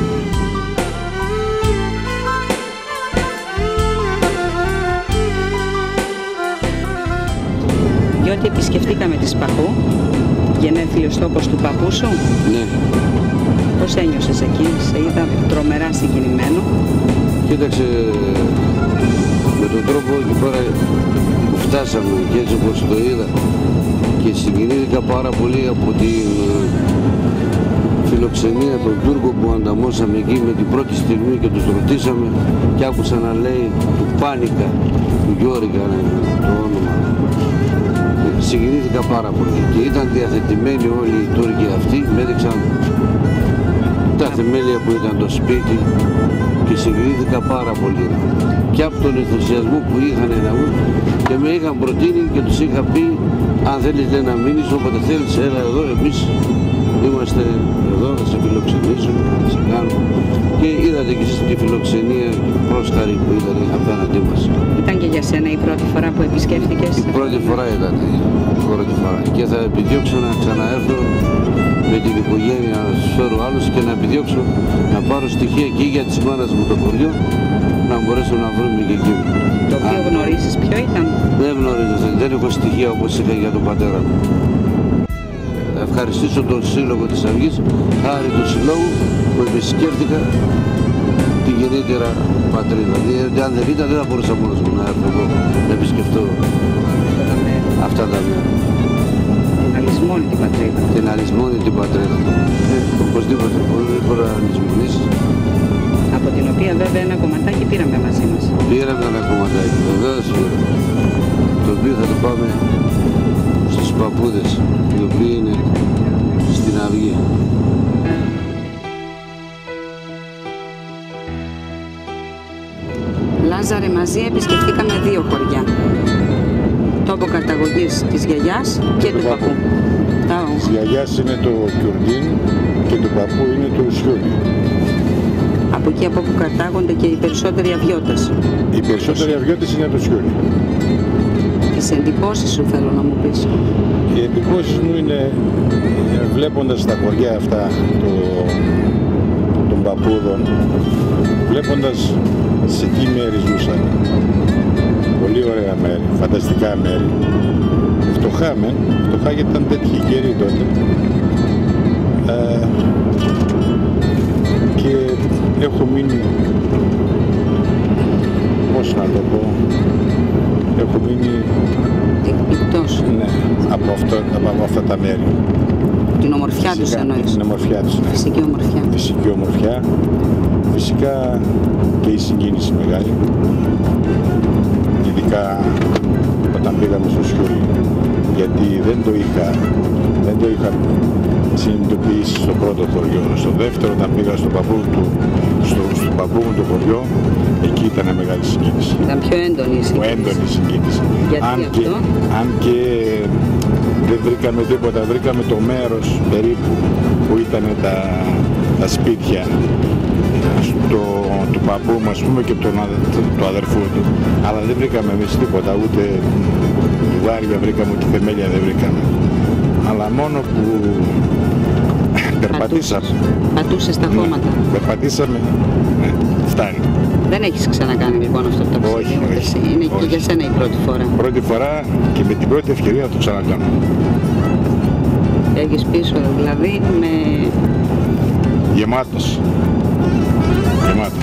Διότι επισκεφτήκαμε τη Σπαχού, γενέθλιος τόπος του παππού σου. Ναι. Πώς ένιωσες εκεί, σε είδα τρομερά συγκινημένο? Κοίταξε, με τον τρόπο εκεί πέρα που φτάσαμε και έτσι όπως το είδα και συγκινήθηκα πάρα πολύ από την φιλοξενία των Τούρκων που ανταμώσαμε εκεί με την πρώτη στιγμή και τους ρωτήσαμε και άκουσα να λέει του Πάνικα, του Γιώργα το όνομα. Συγκινήθηκα πάρα πολύ και ήταν διαθετημένοι όλοι οι Τούρκοι αυτοί, με έδειξαν τα θεμέλια που ήταν το σπίτι και συγκινήθηκα πάρα πολύ και από τον ενθουσιασμό που είχαν να βγουν και με είχαν προτείνει και τους είχα πει αν θέλεις να μείνεις όποτε θέλεις έλα εδώ, εμείς είμαστε εδώ, θα σε φιλοξενήσουμε, θα σε κάνουμε και είδατε και εσείς τη φιλοξενία πρόσχαρη που ήταν απέναντί μας. Ήταν και για σένα η πρώτη φορά που επισκέφθηκες? Η πρώτη φορά ήταν η πρώτη φορά και θα επιδιώξω να ξαναέρθω με την οικογένεια να τους φέρω άλλους και να επιδιώξω να πάρω στοιχεία και για τις μάνας μου το χωριό να μπορέσω να βρούμε και εκεί. Το οποίο γνωρίζεις ποιο ήταν? Δεν γνωρίζω, δεν έχω στοιχεία όπως είχα για τον πατέρα μου. Θα ευχαριστήσω τον Σύλλογο της Αυγής, χάρη του Συλλόγου που επισκέφτηκα τη γεννήτερα πατρίδα. Δηλαδή αν δεν ήταν δεν θα μπορούσα μόνος μου να έρθω εδώ να επισκεφτώ αυτά τα μέρη. Την αλυσμόνη την πατρίδα. Την αλυσμόνη την πατρίδα. Ε, οπωσδήποτε δεν μπορεί να αλυσμονήσεις. Από την οποία βέβαια ένα κομματάκι πήραμε μαζί μας. Πήραμε ένα κομματάκι, βεβαίως πήραμε. Το οποίο θα το πάμε στους παππούδες, οι οποίοι είναι στην Αυγή. Λάζαρε, μαζί επισκεφτήκαμε δύο χωριά. Τόπο καταγωγής της γιαγιάς και του παππού. Της γιαγιάς είναι το Κιουρντίν και του παππού είναι το Ουσιούλι. Από εκεί από όπου κατάγονται και οι περισσότεροι Αυγιώτες. Οι περισσότεροι Αυγιώτες είναι από το Ουσιούλι. Τις εντυπώσεις σου θέλω να μου πεις. Οι εντυπώσεις μου είναι βλέποντας τα χωριά αυτά το, των παππούδων, βλέποντας σε τι μέρη ζούσαν. Πολύ ωραία μέρη, φανταστικά μέρη. Φτωχά μεν, φτωχά γιατί ήταν τέτοιοι καιροί τότε. Ε, και έχω μείνει, πώς να το πω, έχω μείνει εκπληκτός. Ναι, από, αυτό, από αυτά τα μέρη. Την ομορφιά τους εννοείς? Την ομορφιά τους, ναι. Φυσική ομορφιά. Φυσική ομορφιά. Φυσικά και η συγκίνηση μεγάλη. Ειδικά όταν πήγαμε στο Σιούλι. γιατί δεν το είχα, δεν το είχα συνειδητοποιήσει στο πρώτο χωριό. Στο δεύτερο, όταν πήγα στον παππού του, στο, στον παππού μου το χωριό, εκεί ήταν μεγάλη συγκίνηση. Ήταν πιο έντονη η συγκίνηση. Έντονη συγκίνηση. Γιατί αν, αυτό? και, αν και δεν βρήκαμε τίποτα, βρήκαμε το μέρος περίπου που ήταν τα, τα σπίτια στο, του παππού μου, ας πούμε, και τον, του αδερφού του. Αλλά δεν βρήκαμε εμείς τίποτα, ούτε λιβάρια βρήκαμε, ούτε θεμέλια δεν βρήκαμε. Αλλά μόνο που περπατήσαμε. Πατούσες τα χώματα. Περπατήσαμε, ναι, φτάνει. Δεν έχεις ξανακάνει λοιπόν αυτό το ταξίδι? Όχι, όχι. Είναι όχι. και για σένα η πρώτη φορά? Πρώτη φορά και με την πρώτη ευκαιρία θα το ξανακάνω. Έχεις πίσω δηλαδή με... Γεμάτος. Γεμάτος.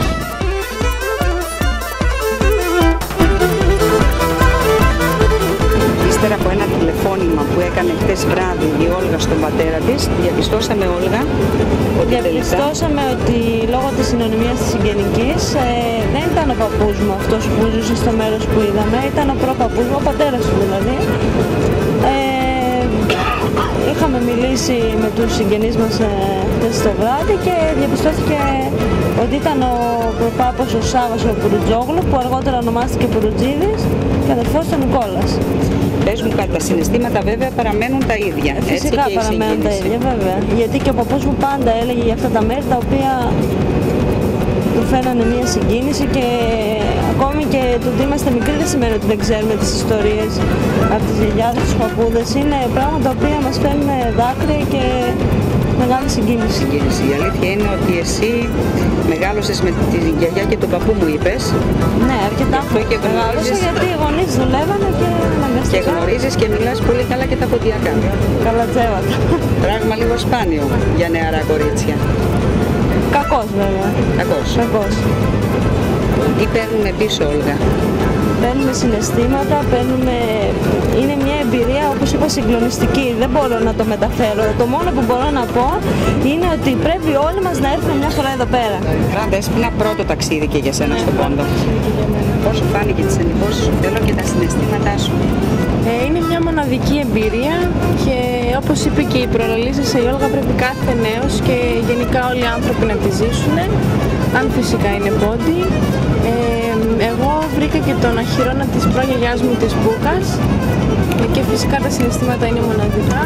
Ύστερα από ένα τηλεφώνημα που έκανε χτες βράδυ η Όλγα στον πατέρα της, διαπιστώσαμε, Όλγα, ότι διαπιστώσαμε τελικά... ότι λόγω της συνωνυμίας της συγγενικής ε, δεν ήταν ο παππούς μου αυτός που ζούσε στο μέρος που είδαμε, ήταν ο προπαππούς μου, ο πατέρας του δηλαδή. Ε, είχαμε μιλήσει με τους συγγενείς μας ε, χτες το βράδυ και διαπιστώθηκε ότι ήταν ο προπάπος ο Σάββας ο Πουρουτζόγλου, που αργότερα ονομάστηκε Πουρουτζίδης, και αδερφός του Νικόλας. Πες μου κάτι, τα συναισθήματα βέβαια παραμένουν τα ίδια. Ε, φυσικά έτσι και παραμένουν τα ίδια, βέβαια. Γιατί και ο παππούς μου πάντα έλεγε για αυτά τα μέρη τα οποία του φαίνανε μια συγκίνηση, και ακόμη και το ότι είμαστε μικροί δεν σημαίνει ότι δεν ξέρουμε τις ιστορίες από τις γιαγιάδες, τους παππούδες. Είναι πράγματα τα οποία μας φέρνουν δάκρυα και μεγάλη συγκίνηση. συγκίνηση. Η αλήθεια είναι ότι εσύ μεγάλωσες με τη γιαγιά και τον παππού μου, είπες. Ναι, αρκετά και μεγάλωσα, γιατί οι γονείς δουλεύανε και αναγκαστικά. Και γνωρίζεις και μιλάς πολύ καλά και τα ποντιακά. Καλά τσέβατα. Πράγμα λίγο σπάνιο για νεαρά κορίτσια. Κακός βέβαια. Κακός. Κακός. Τι παίρνουμε πίσω, Όλγα? Παίρνουμε συναισθήματα, παίρνουμε... είναι μια εμπειρία, όπως είπα, συγκλονιστική. Δεν μπορώ να το μεταφέρω. Το μόνο που μπορώ να πω είναι ότι πρέπει όλοι μας να έρθουμε μια φορά εδώ πέρα. Ράντα, ένα πρώτο ταξίδι και για σένα στον Πόντο. Πώς σου φάνηκε τις εντυπώσεις σου, θέλω, και τα συναισθήματά σου? Ε, είναι μια μοναδική εμπειρία και όπως είπε και η προλαλήσασα η Όλγα, πρέπει κάθε νέος και γενικά όλοι οι άνθρωποι να τη ζήσουν, αν φυσικά είναι πόντι. Ε, εγώ βρήκα και τον αχυρώνα της προγιαγιάς μου της Μπούκας και φυσικά τα συναισθήματα είναι μοναδικά.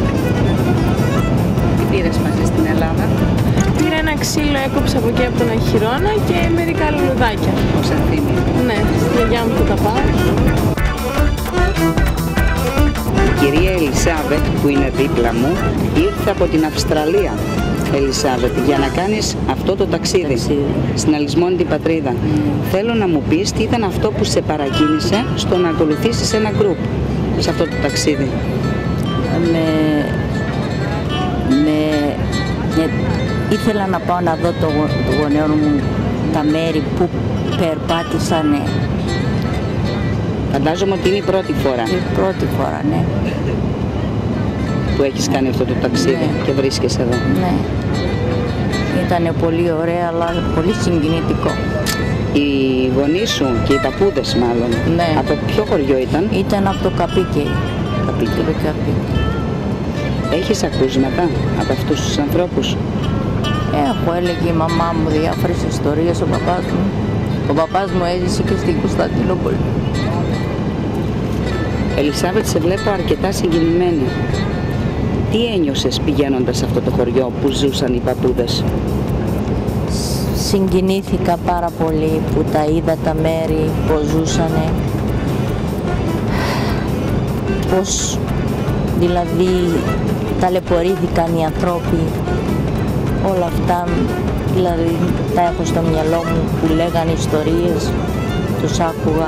Τι πήρες μαζί στην Ελλάδα? Πήρα ένα ξύλο, έκοψα από εκεί από τον αχυρώνα και μερικά λουλουδάκια. Ως Αθήνη? Ναι, στη γιαγιά μου που τα πάω. Η κυρία Ελισάβετ, που είναι δίπλα μου, ήρθε από την Αυστραλία, Ελισάβετ, για να κάνεις αυτό το ταξίδι, ταξίδι. στην αλυσμόνητη πατρίδα. Mm. Θέλω να μου πεις τι ήταν αυτό που σε παρακίνησε στο να ακολουθήσεις ένα γκρουπ σε αυτό το ταξίδι. Με... με... με... Ήθελα να πάω να δω το, το γονέο μου, τα μέρη που περπάτησαν. Φαντάζομαι ότι είναι η πρώτη φορά. Η πρώτη φορά, ναι. Που έχεις κάνει αυτό το ταξίδι, ναι, και βρίσκεσαι εδώ. Ναι. Ήταν πολύ ωραία, αλλά πολύ συγκινητικό. Οι γονείς σου και οι παππούδες μάλλον, ναι, από ποιο χωριό ήταν? Ήταν από το Καπίκι. Καπίκι. Το Καπίκι. Έχεις ακούσματα από αυτούς τους ανθρώπους? Έχω, έλεγε η μαμά μου διάφορες ιστορίες, ο παπάς μου. Ο παπάς μου έζησε και στην Κωνσταντινούπολη. Ελισάβετ, σε βλέπω αρκετά συγκινημένη. Τι ένιωσες πηγαίνοντας σε αυτό το χωριό που ζούσαν οι παππούδες? Συγκινήθηκα πάρα πολύ που τα είδα τα μέρη, πώς ζούσανε. Πώς δηλαδή ταλαιπωρήθηκαν οι ανθρώποι. Όλα αυτά δηλαδή τα έχω στο μυαλό μου, που λέγανε ιστορίες, τους άκουγα.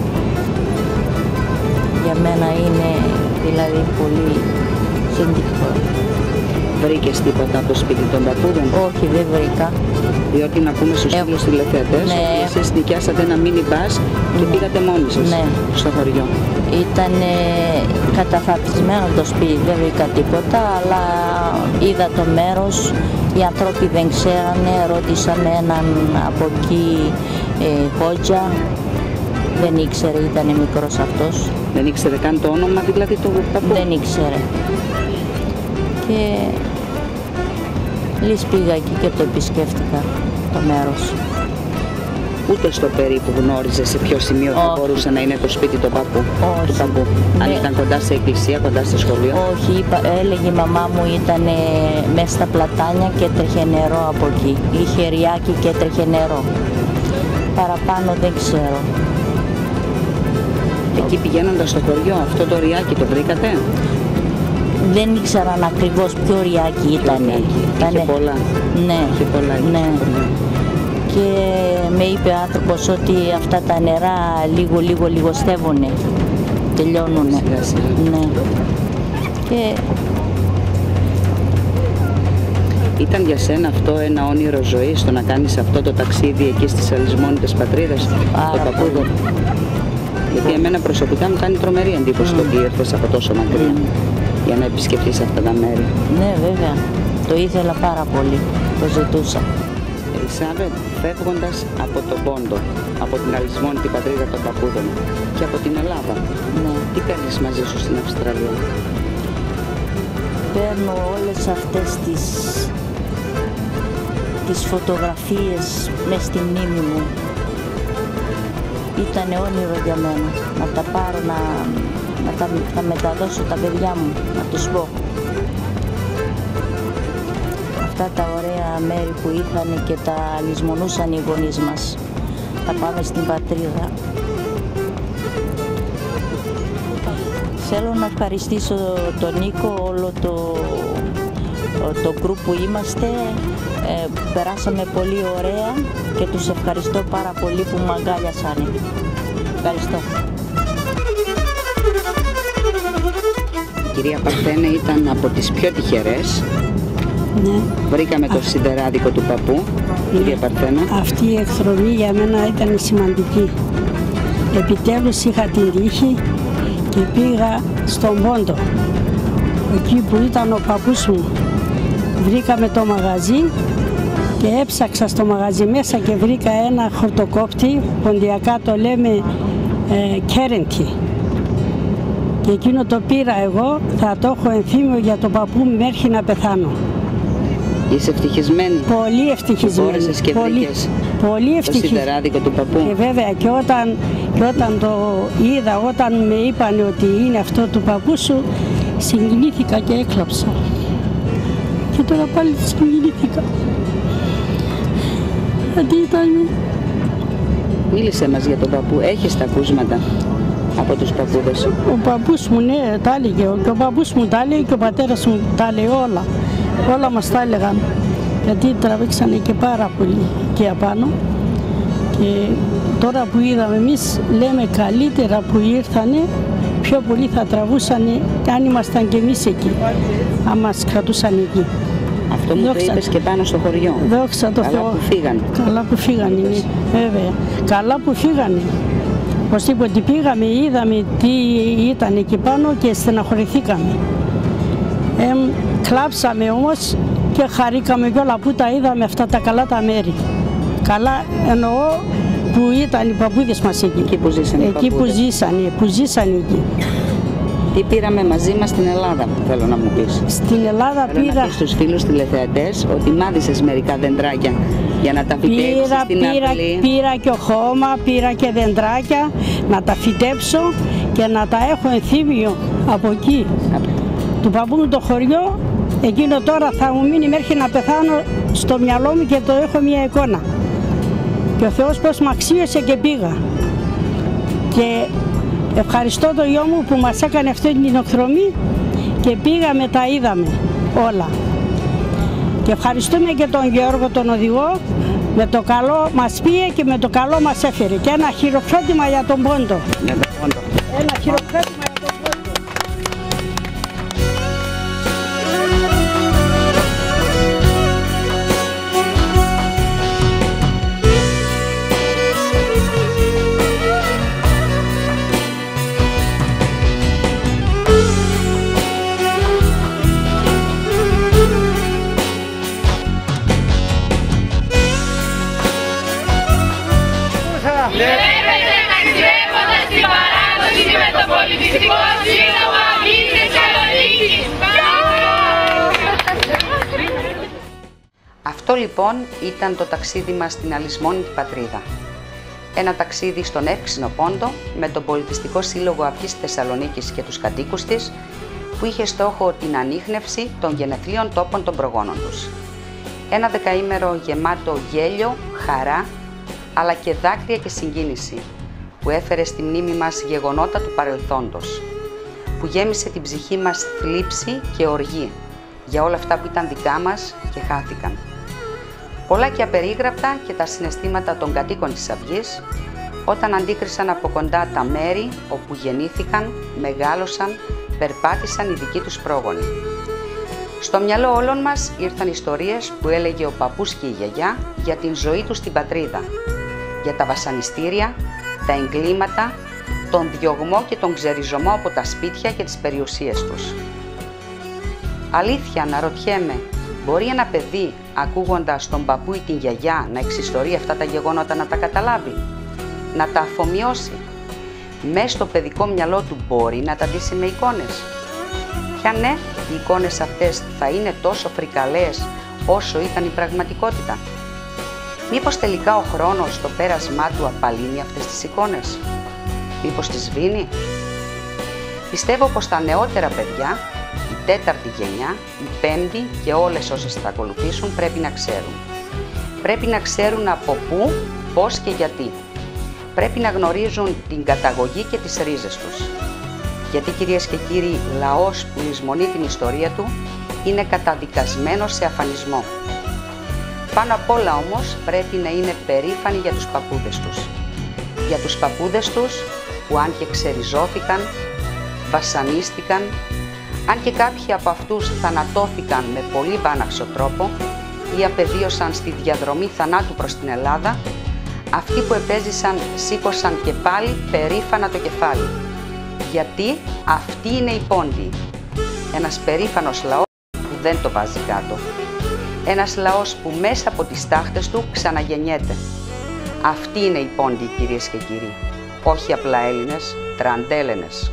Για μένα είναι δηλαδή πολύ συγκινητικό. Βρήκες τίποτα από το σπίτι των παππούδων? Όχι, δεν βρήκα. Διότι να πούμε στους ε, φίλους τηλεθεατές, ναι, ότι εσείς νοικιάσατε ένα μίνι μπας και ναι, πήγατε μόνοι σας, ναι, στο χωριό. Ήταν καταφατισμένο το σπίτι, δεν βρήκα τίποτα, αλλά είδα το μέρος. Οι άνθρωποι δεν ξέρανε, ρώτησα με έναν από εκεί ε, χότζα Δεν ήξερε, ήταν μικρός αυτός. Δεν ήξερε καν το όνομα δηλαδή του παππού? Δεν ήξερε. Και λες πήγα εκεί και το επισκέφτηκα το μέρος. Ούτε στο περίπου γνώριζε σε ποιο σημείο θα μπορούσε να είναι το σπίτι του παππού? Όχι. Του παππού. Ναι. Αν ήταν κοντά σε εκκλησία, κοντά στο σχολείο? Όχι, είπα, έλεγε η μαμά μου ήταν μέσα στα πλατάνια και έτρεχε νερό από εκεί. Είχε ριάκι και έτρεχε νερό. Παραπάνω δεν ξέρω. Εκεί πηγαίνοντας στο χωριό, αυτό το ριάκι το βρήκατε? Δεν ήξεραν ακριβώς ποιο ριάκι ήταν. Είχε πολλά. Ναι, Είχε πολλά. ναι. Και με είπε ο άνθρωπος ότι αυτά τα νερά λίγο λίγο λιγοστεύουνε, τελειώνουνε. Ναι. Και ήταν για σένα αυτό ένα όνειρο ζωής, το να κάνεις αυτό το ταξίδι εκεί στις αλυσμόνητες πατρίδες, το Παπούδο? Γιατί εμένα προσωπικά μου κάνει τρομερή εντύπωση mm. το ότι ήρθες από τόσο μακριά mm. για να επισκεφτείς αυτά τα μέρη. Ναι, βέβαια. Το ήθελα πάρα πολύ. Το ζητούσα. Ελισάβετ, φεύγοντας από τον Πόντο, από την αλυσμόνητη πατρίδα των Παπούδων και από την Ελλάδα, ναι. τι παίρνεις μαζί σου στην Αυστραλία? Παίρνω όλες αυτές τις, τις φωτογραφίες μες στη μνήμη μου. Ήτανε όνειρο για μένα, να τα πάρω, να, να τα, τα μεταδώσω τα παιδιά μου, να τους πω. Αυτά τα ωραία μέρη που ήρθαν και τα λησμονούσαν οι γονείς μας. Θα πάμε στην πατρίδα. Θέλω να ευχαριστήσω τον Νίκο, όλο το, το γκρουπ που είμαστε. Ε, περάσαμε πολύ ωραία και τους ευχαριστώ πάρα πολύ που με αγκάλιασαν. Ευχαριστώ. Η κυρία Παρθένε ήταν από τις πιο τυχερές. Ναι. Βρήκαμε το σιδεράδικο του παππού, ναι. Κυρία Παρθένα. Αυτή η εκδρομή για μένα ήταν σημαντική. Επιτέλους είχα την τύχη και πήγα στον Πόντο, εκεί που ήταν ο παππούς μου. Βρήκαμε το μαγαζί και έψαξα στο μαγαζί μέσα και βρήκα ένα χορτοκόπτη, ποντιακά το λέμε ε, Κέρεντι. Και εκείνο το πήρα εγώ, θα το έχω ενθύμιο για τον παππού μου μέχρι να πεθάνω. Είσαι ευτυχισμένη? Πολύ ευτυχισμένη. Μπόρεσες και πολύ, βρήκες πολύ ευτυχισμένη. Το σιδεράδικο του παππού. Και βέβαια και όταν, και όταν το είδα, όταν με είπαν ότι είναι αυτό του παππού σου, συγκινήθηκα και έκλαψα. Και τώρα πάλι συγκινήθηκα. Γιατί ήταν... Μίλησε μας για τον παππού. Έχεις τα ακούσματα από τους παππούδες? Ο παππούς μου, ναι, τα έλεγε. Και ο παππούς μου τα έλεγε και ο πατέρας μου τα έλεγε όλα. Όλα μας τα έλεγαν. Γιατί τραβήξανε και πάρα πολύ εκεί απάνω. Και τώρα που είδαμε εμείς, λέμε καλύτερα που ήρθανε, πιο πολύ θα τραβούσανε αν ήμασταν και εμείς εκεί. Αν μας κρατούσαν εκεί. Αυτό μου το είπες και πάνω στο χωριό. Δόξα τω Θεώ. Καλά που φύγανε. Καλά που φύγανε, ναι, βέβαια. Καλά που φύγανε. Οπωσδήποτε πήγαμε, είδαμε τι ήταν εκεί πάνω και στεναχωρηθήκαμε. Ε, κλάψαμε όμως και χαρήκαμε κιόλα που τα είδαμε αυτά τα καλά τα μέρη. Καλά εννοώ που ήταν οι παππούδες μας εκεί. Εκεί που ζήσανε. Εκεί που ζήσανε, που ζήσανε εκεί. Τι πήραμε μαζί μας στην Ελλάδα, θέλω να μου πεις? Στην Ελλάδα θέλω πήρα... να πεις στους φίλους τηλεθεατές ότι μάδισες μερικά δεντράκια για να τα φυτέψεις στην πήρα, αυλή. Πήρα και χώμα, πήρα και δεντράκια να τα φυτέψω και να τα έχω ενθύμιο από εκεί. Από... Του παππού μου το χωριό, εκείνο τώρα θα μου μείνει μέχρι να πεθάνω στο μυαλό μου και το έχω μια εικόνα. Και ο Θεός πως μ' αξίωσε και πήγα. Και ευχαριστώ το γιο μου που μας έκανε αυτή την εκδρομή και πήγαμε, τα είδαμε όλα. Και ευχαριστούμε και τον Γιώργο τον οδηγό, με το καλό μας πήγε και με το καλό μας έφερε. Και ένα χειροκρότημα για τον Πόντο. Για τον Πόντο. Ένα χειροκρότημα για τον Πόντο. Βλέπετε να λοιπόν ήταν το ταξίδι μας στην αλυσμόνητη πατρίδα. Ένα ταξίδι στον εύξηνο πόντο με τον Πολιτιστικό Σύλλογο Αυγής Θεσσαλονίκης και τους κατοίκους της, που είχε στόχο την ανίχνευση των γενεθλίων τόπων των προγόνων τους. Ένα δεκαήμερο γεμάτο γέλιο, χαρά, αλλά και δάκρυα και συγκίνηση, που έφερε στη μνήμη μας γεγονότα του παρελθόντος, που γέμισε την ψυχή μας θλίψη και οργή για όλα αυτά που ήταν δικά μας και χάθηκαν. Πολλά και απερίγραπτα και τα συναισθήματα των κατοίκων της Αυγής, όταν αντίκρισαν από κοντά τα μέρη όπου γεννήθηκαν, μεγάλωσαν, περπάτησαν οι δικοί τους πρόγονοι. Στο μυαλό όλων μας ήρθαν ιστορίες που έλεγε ο παππούς και η γιαγιά για την ζωή τους στην πατρίδα, για τα βασανιστήρια, τα εγκλήματα, τον διωγμό και τον ξεριζωμό από τα σπίτια και τις περιουσίες τους. Αλήθεια, αναρωτιέμαι, μπορεί ένα παιδί, ακούγοντας τον παππού ή την γιαγιά, να εξιστορεί αυτά τα γεγονότα, να τα καταλάβει, να τα αφομοιώσει? Μέσα στο παιδικό μυαλό του μπορεί να τα ντύσει με εικόνες? Κι αν ναι, οι εικόνες αυτές θα είναι τόσο φρικαλές όσο ήταν η πραγματικότητα? Μήπως τελικά ο χρόνος στο πέρασμά του απαλύνει αυτές τις εικόνες? Μήπως τις σβήνει? Πιστεύω πως τα νεότερα παιδιά, η τέταρτη γενιά, η πέμπτη και όλες όσες θα ακολουθήσουν πρέπει να ξέρουν. Πρέπει να ξέρουν από πού, πώς και γιατί. Πρέπει να γνωρίζουν την καταγωγή και τις ρίζες τους. Γιατί, κυρίες και κύριοι, λαός που λησμονεί την ιστορία του είναι καταδικασμένος σε αφανισμό. Πάνω απ' όλα όμως πρέπει να είναι περήφανοι για τους παππούδες τους. Για τους παππούδες τους που αν και ξεριζώθηκαν, βασανίστηκαν, αν και κάποιοι από αυτούς θανατώθηκαν με πολύ βάναυσο τρόπο ή απεβίωσαν στη διαδρομή θανάτου προς την Ελλάδα, αυτοί που επέζησαν σήκωσαν και πάλι περήφανα το κεφάλι. Γιατί αυτοί είναι οι πόντιοι. Ένας περήφανος λαός που δεν το βάζει κάτω. Ένας λαός που μέσα από τις τάχτες του ξαναγεννιέται. Αυτοί είναι οι πόντιοι, κυρίες και κύριοι. Όχι απλά Έλληνες, τραντέλενες.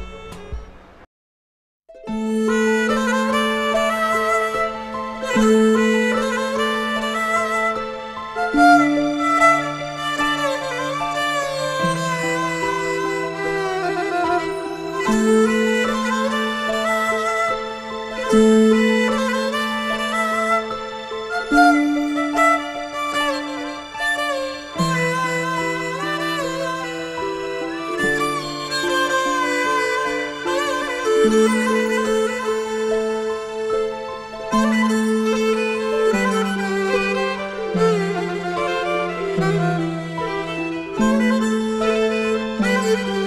Thank you.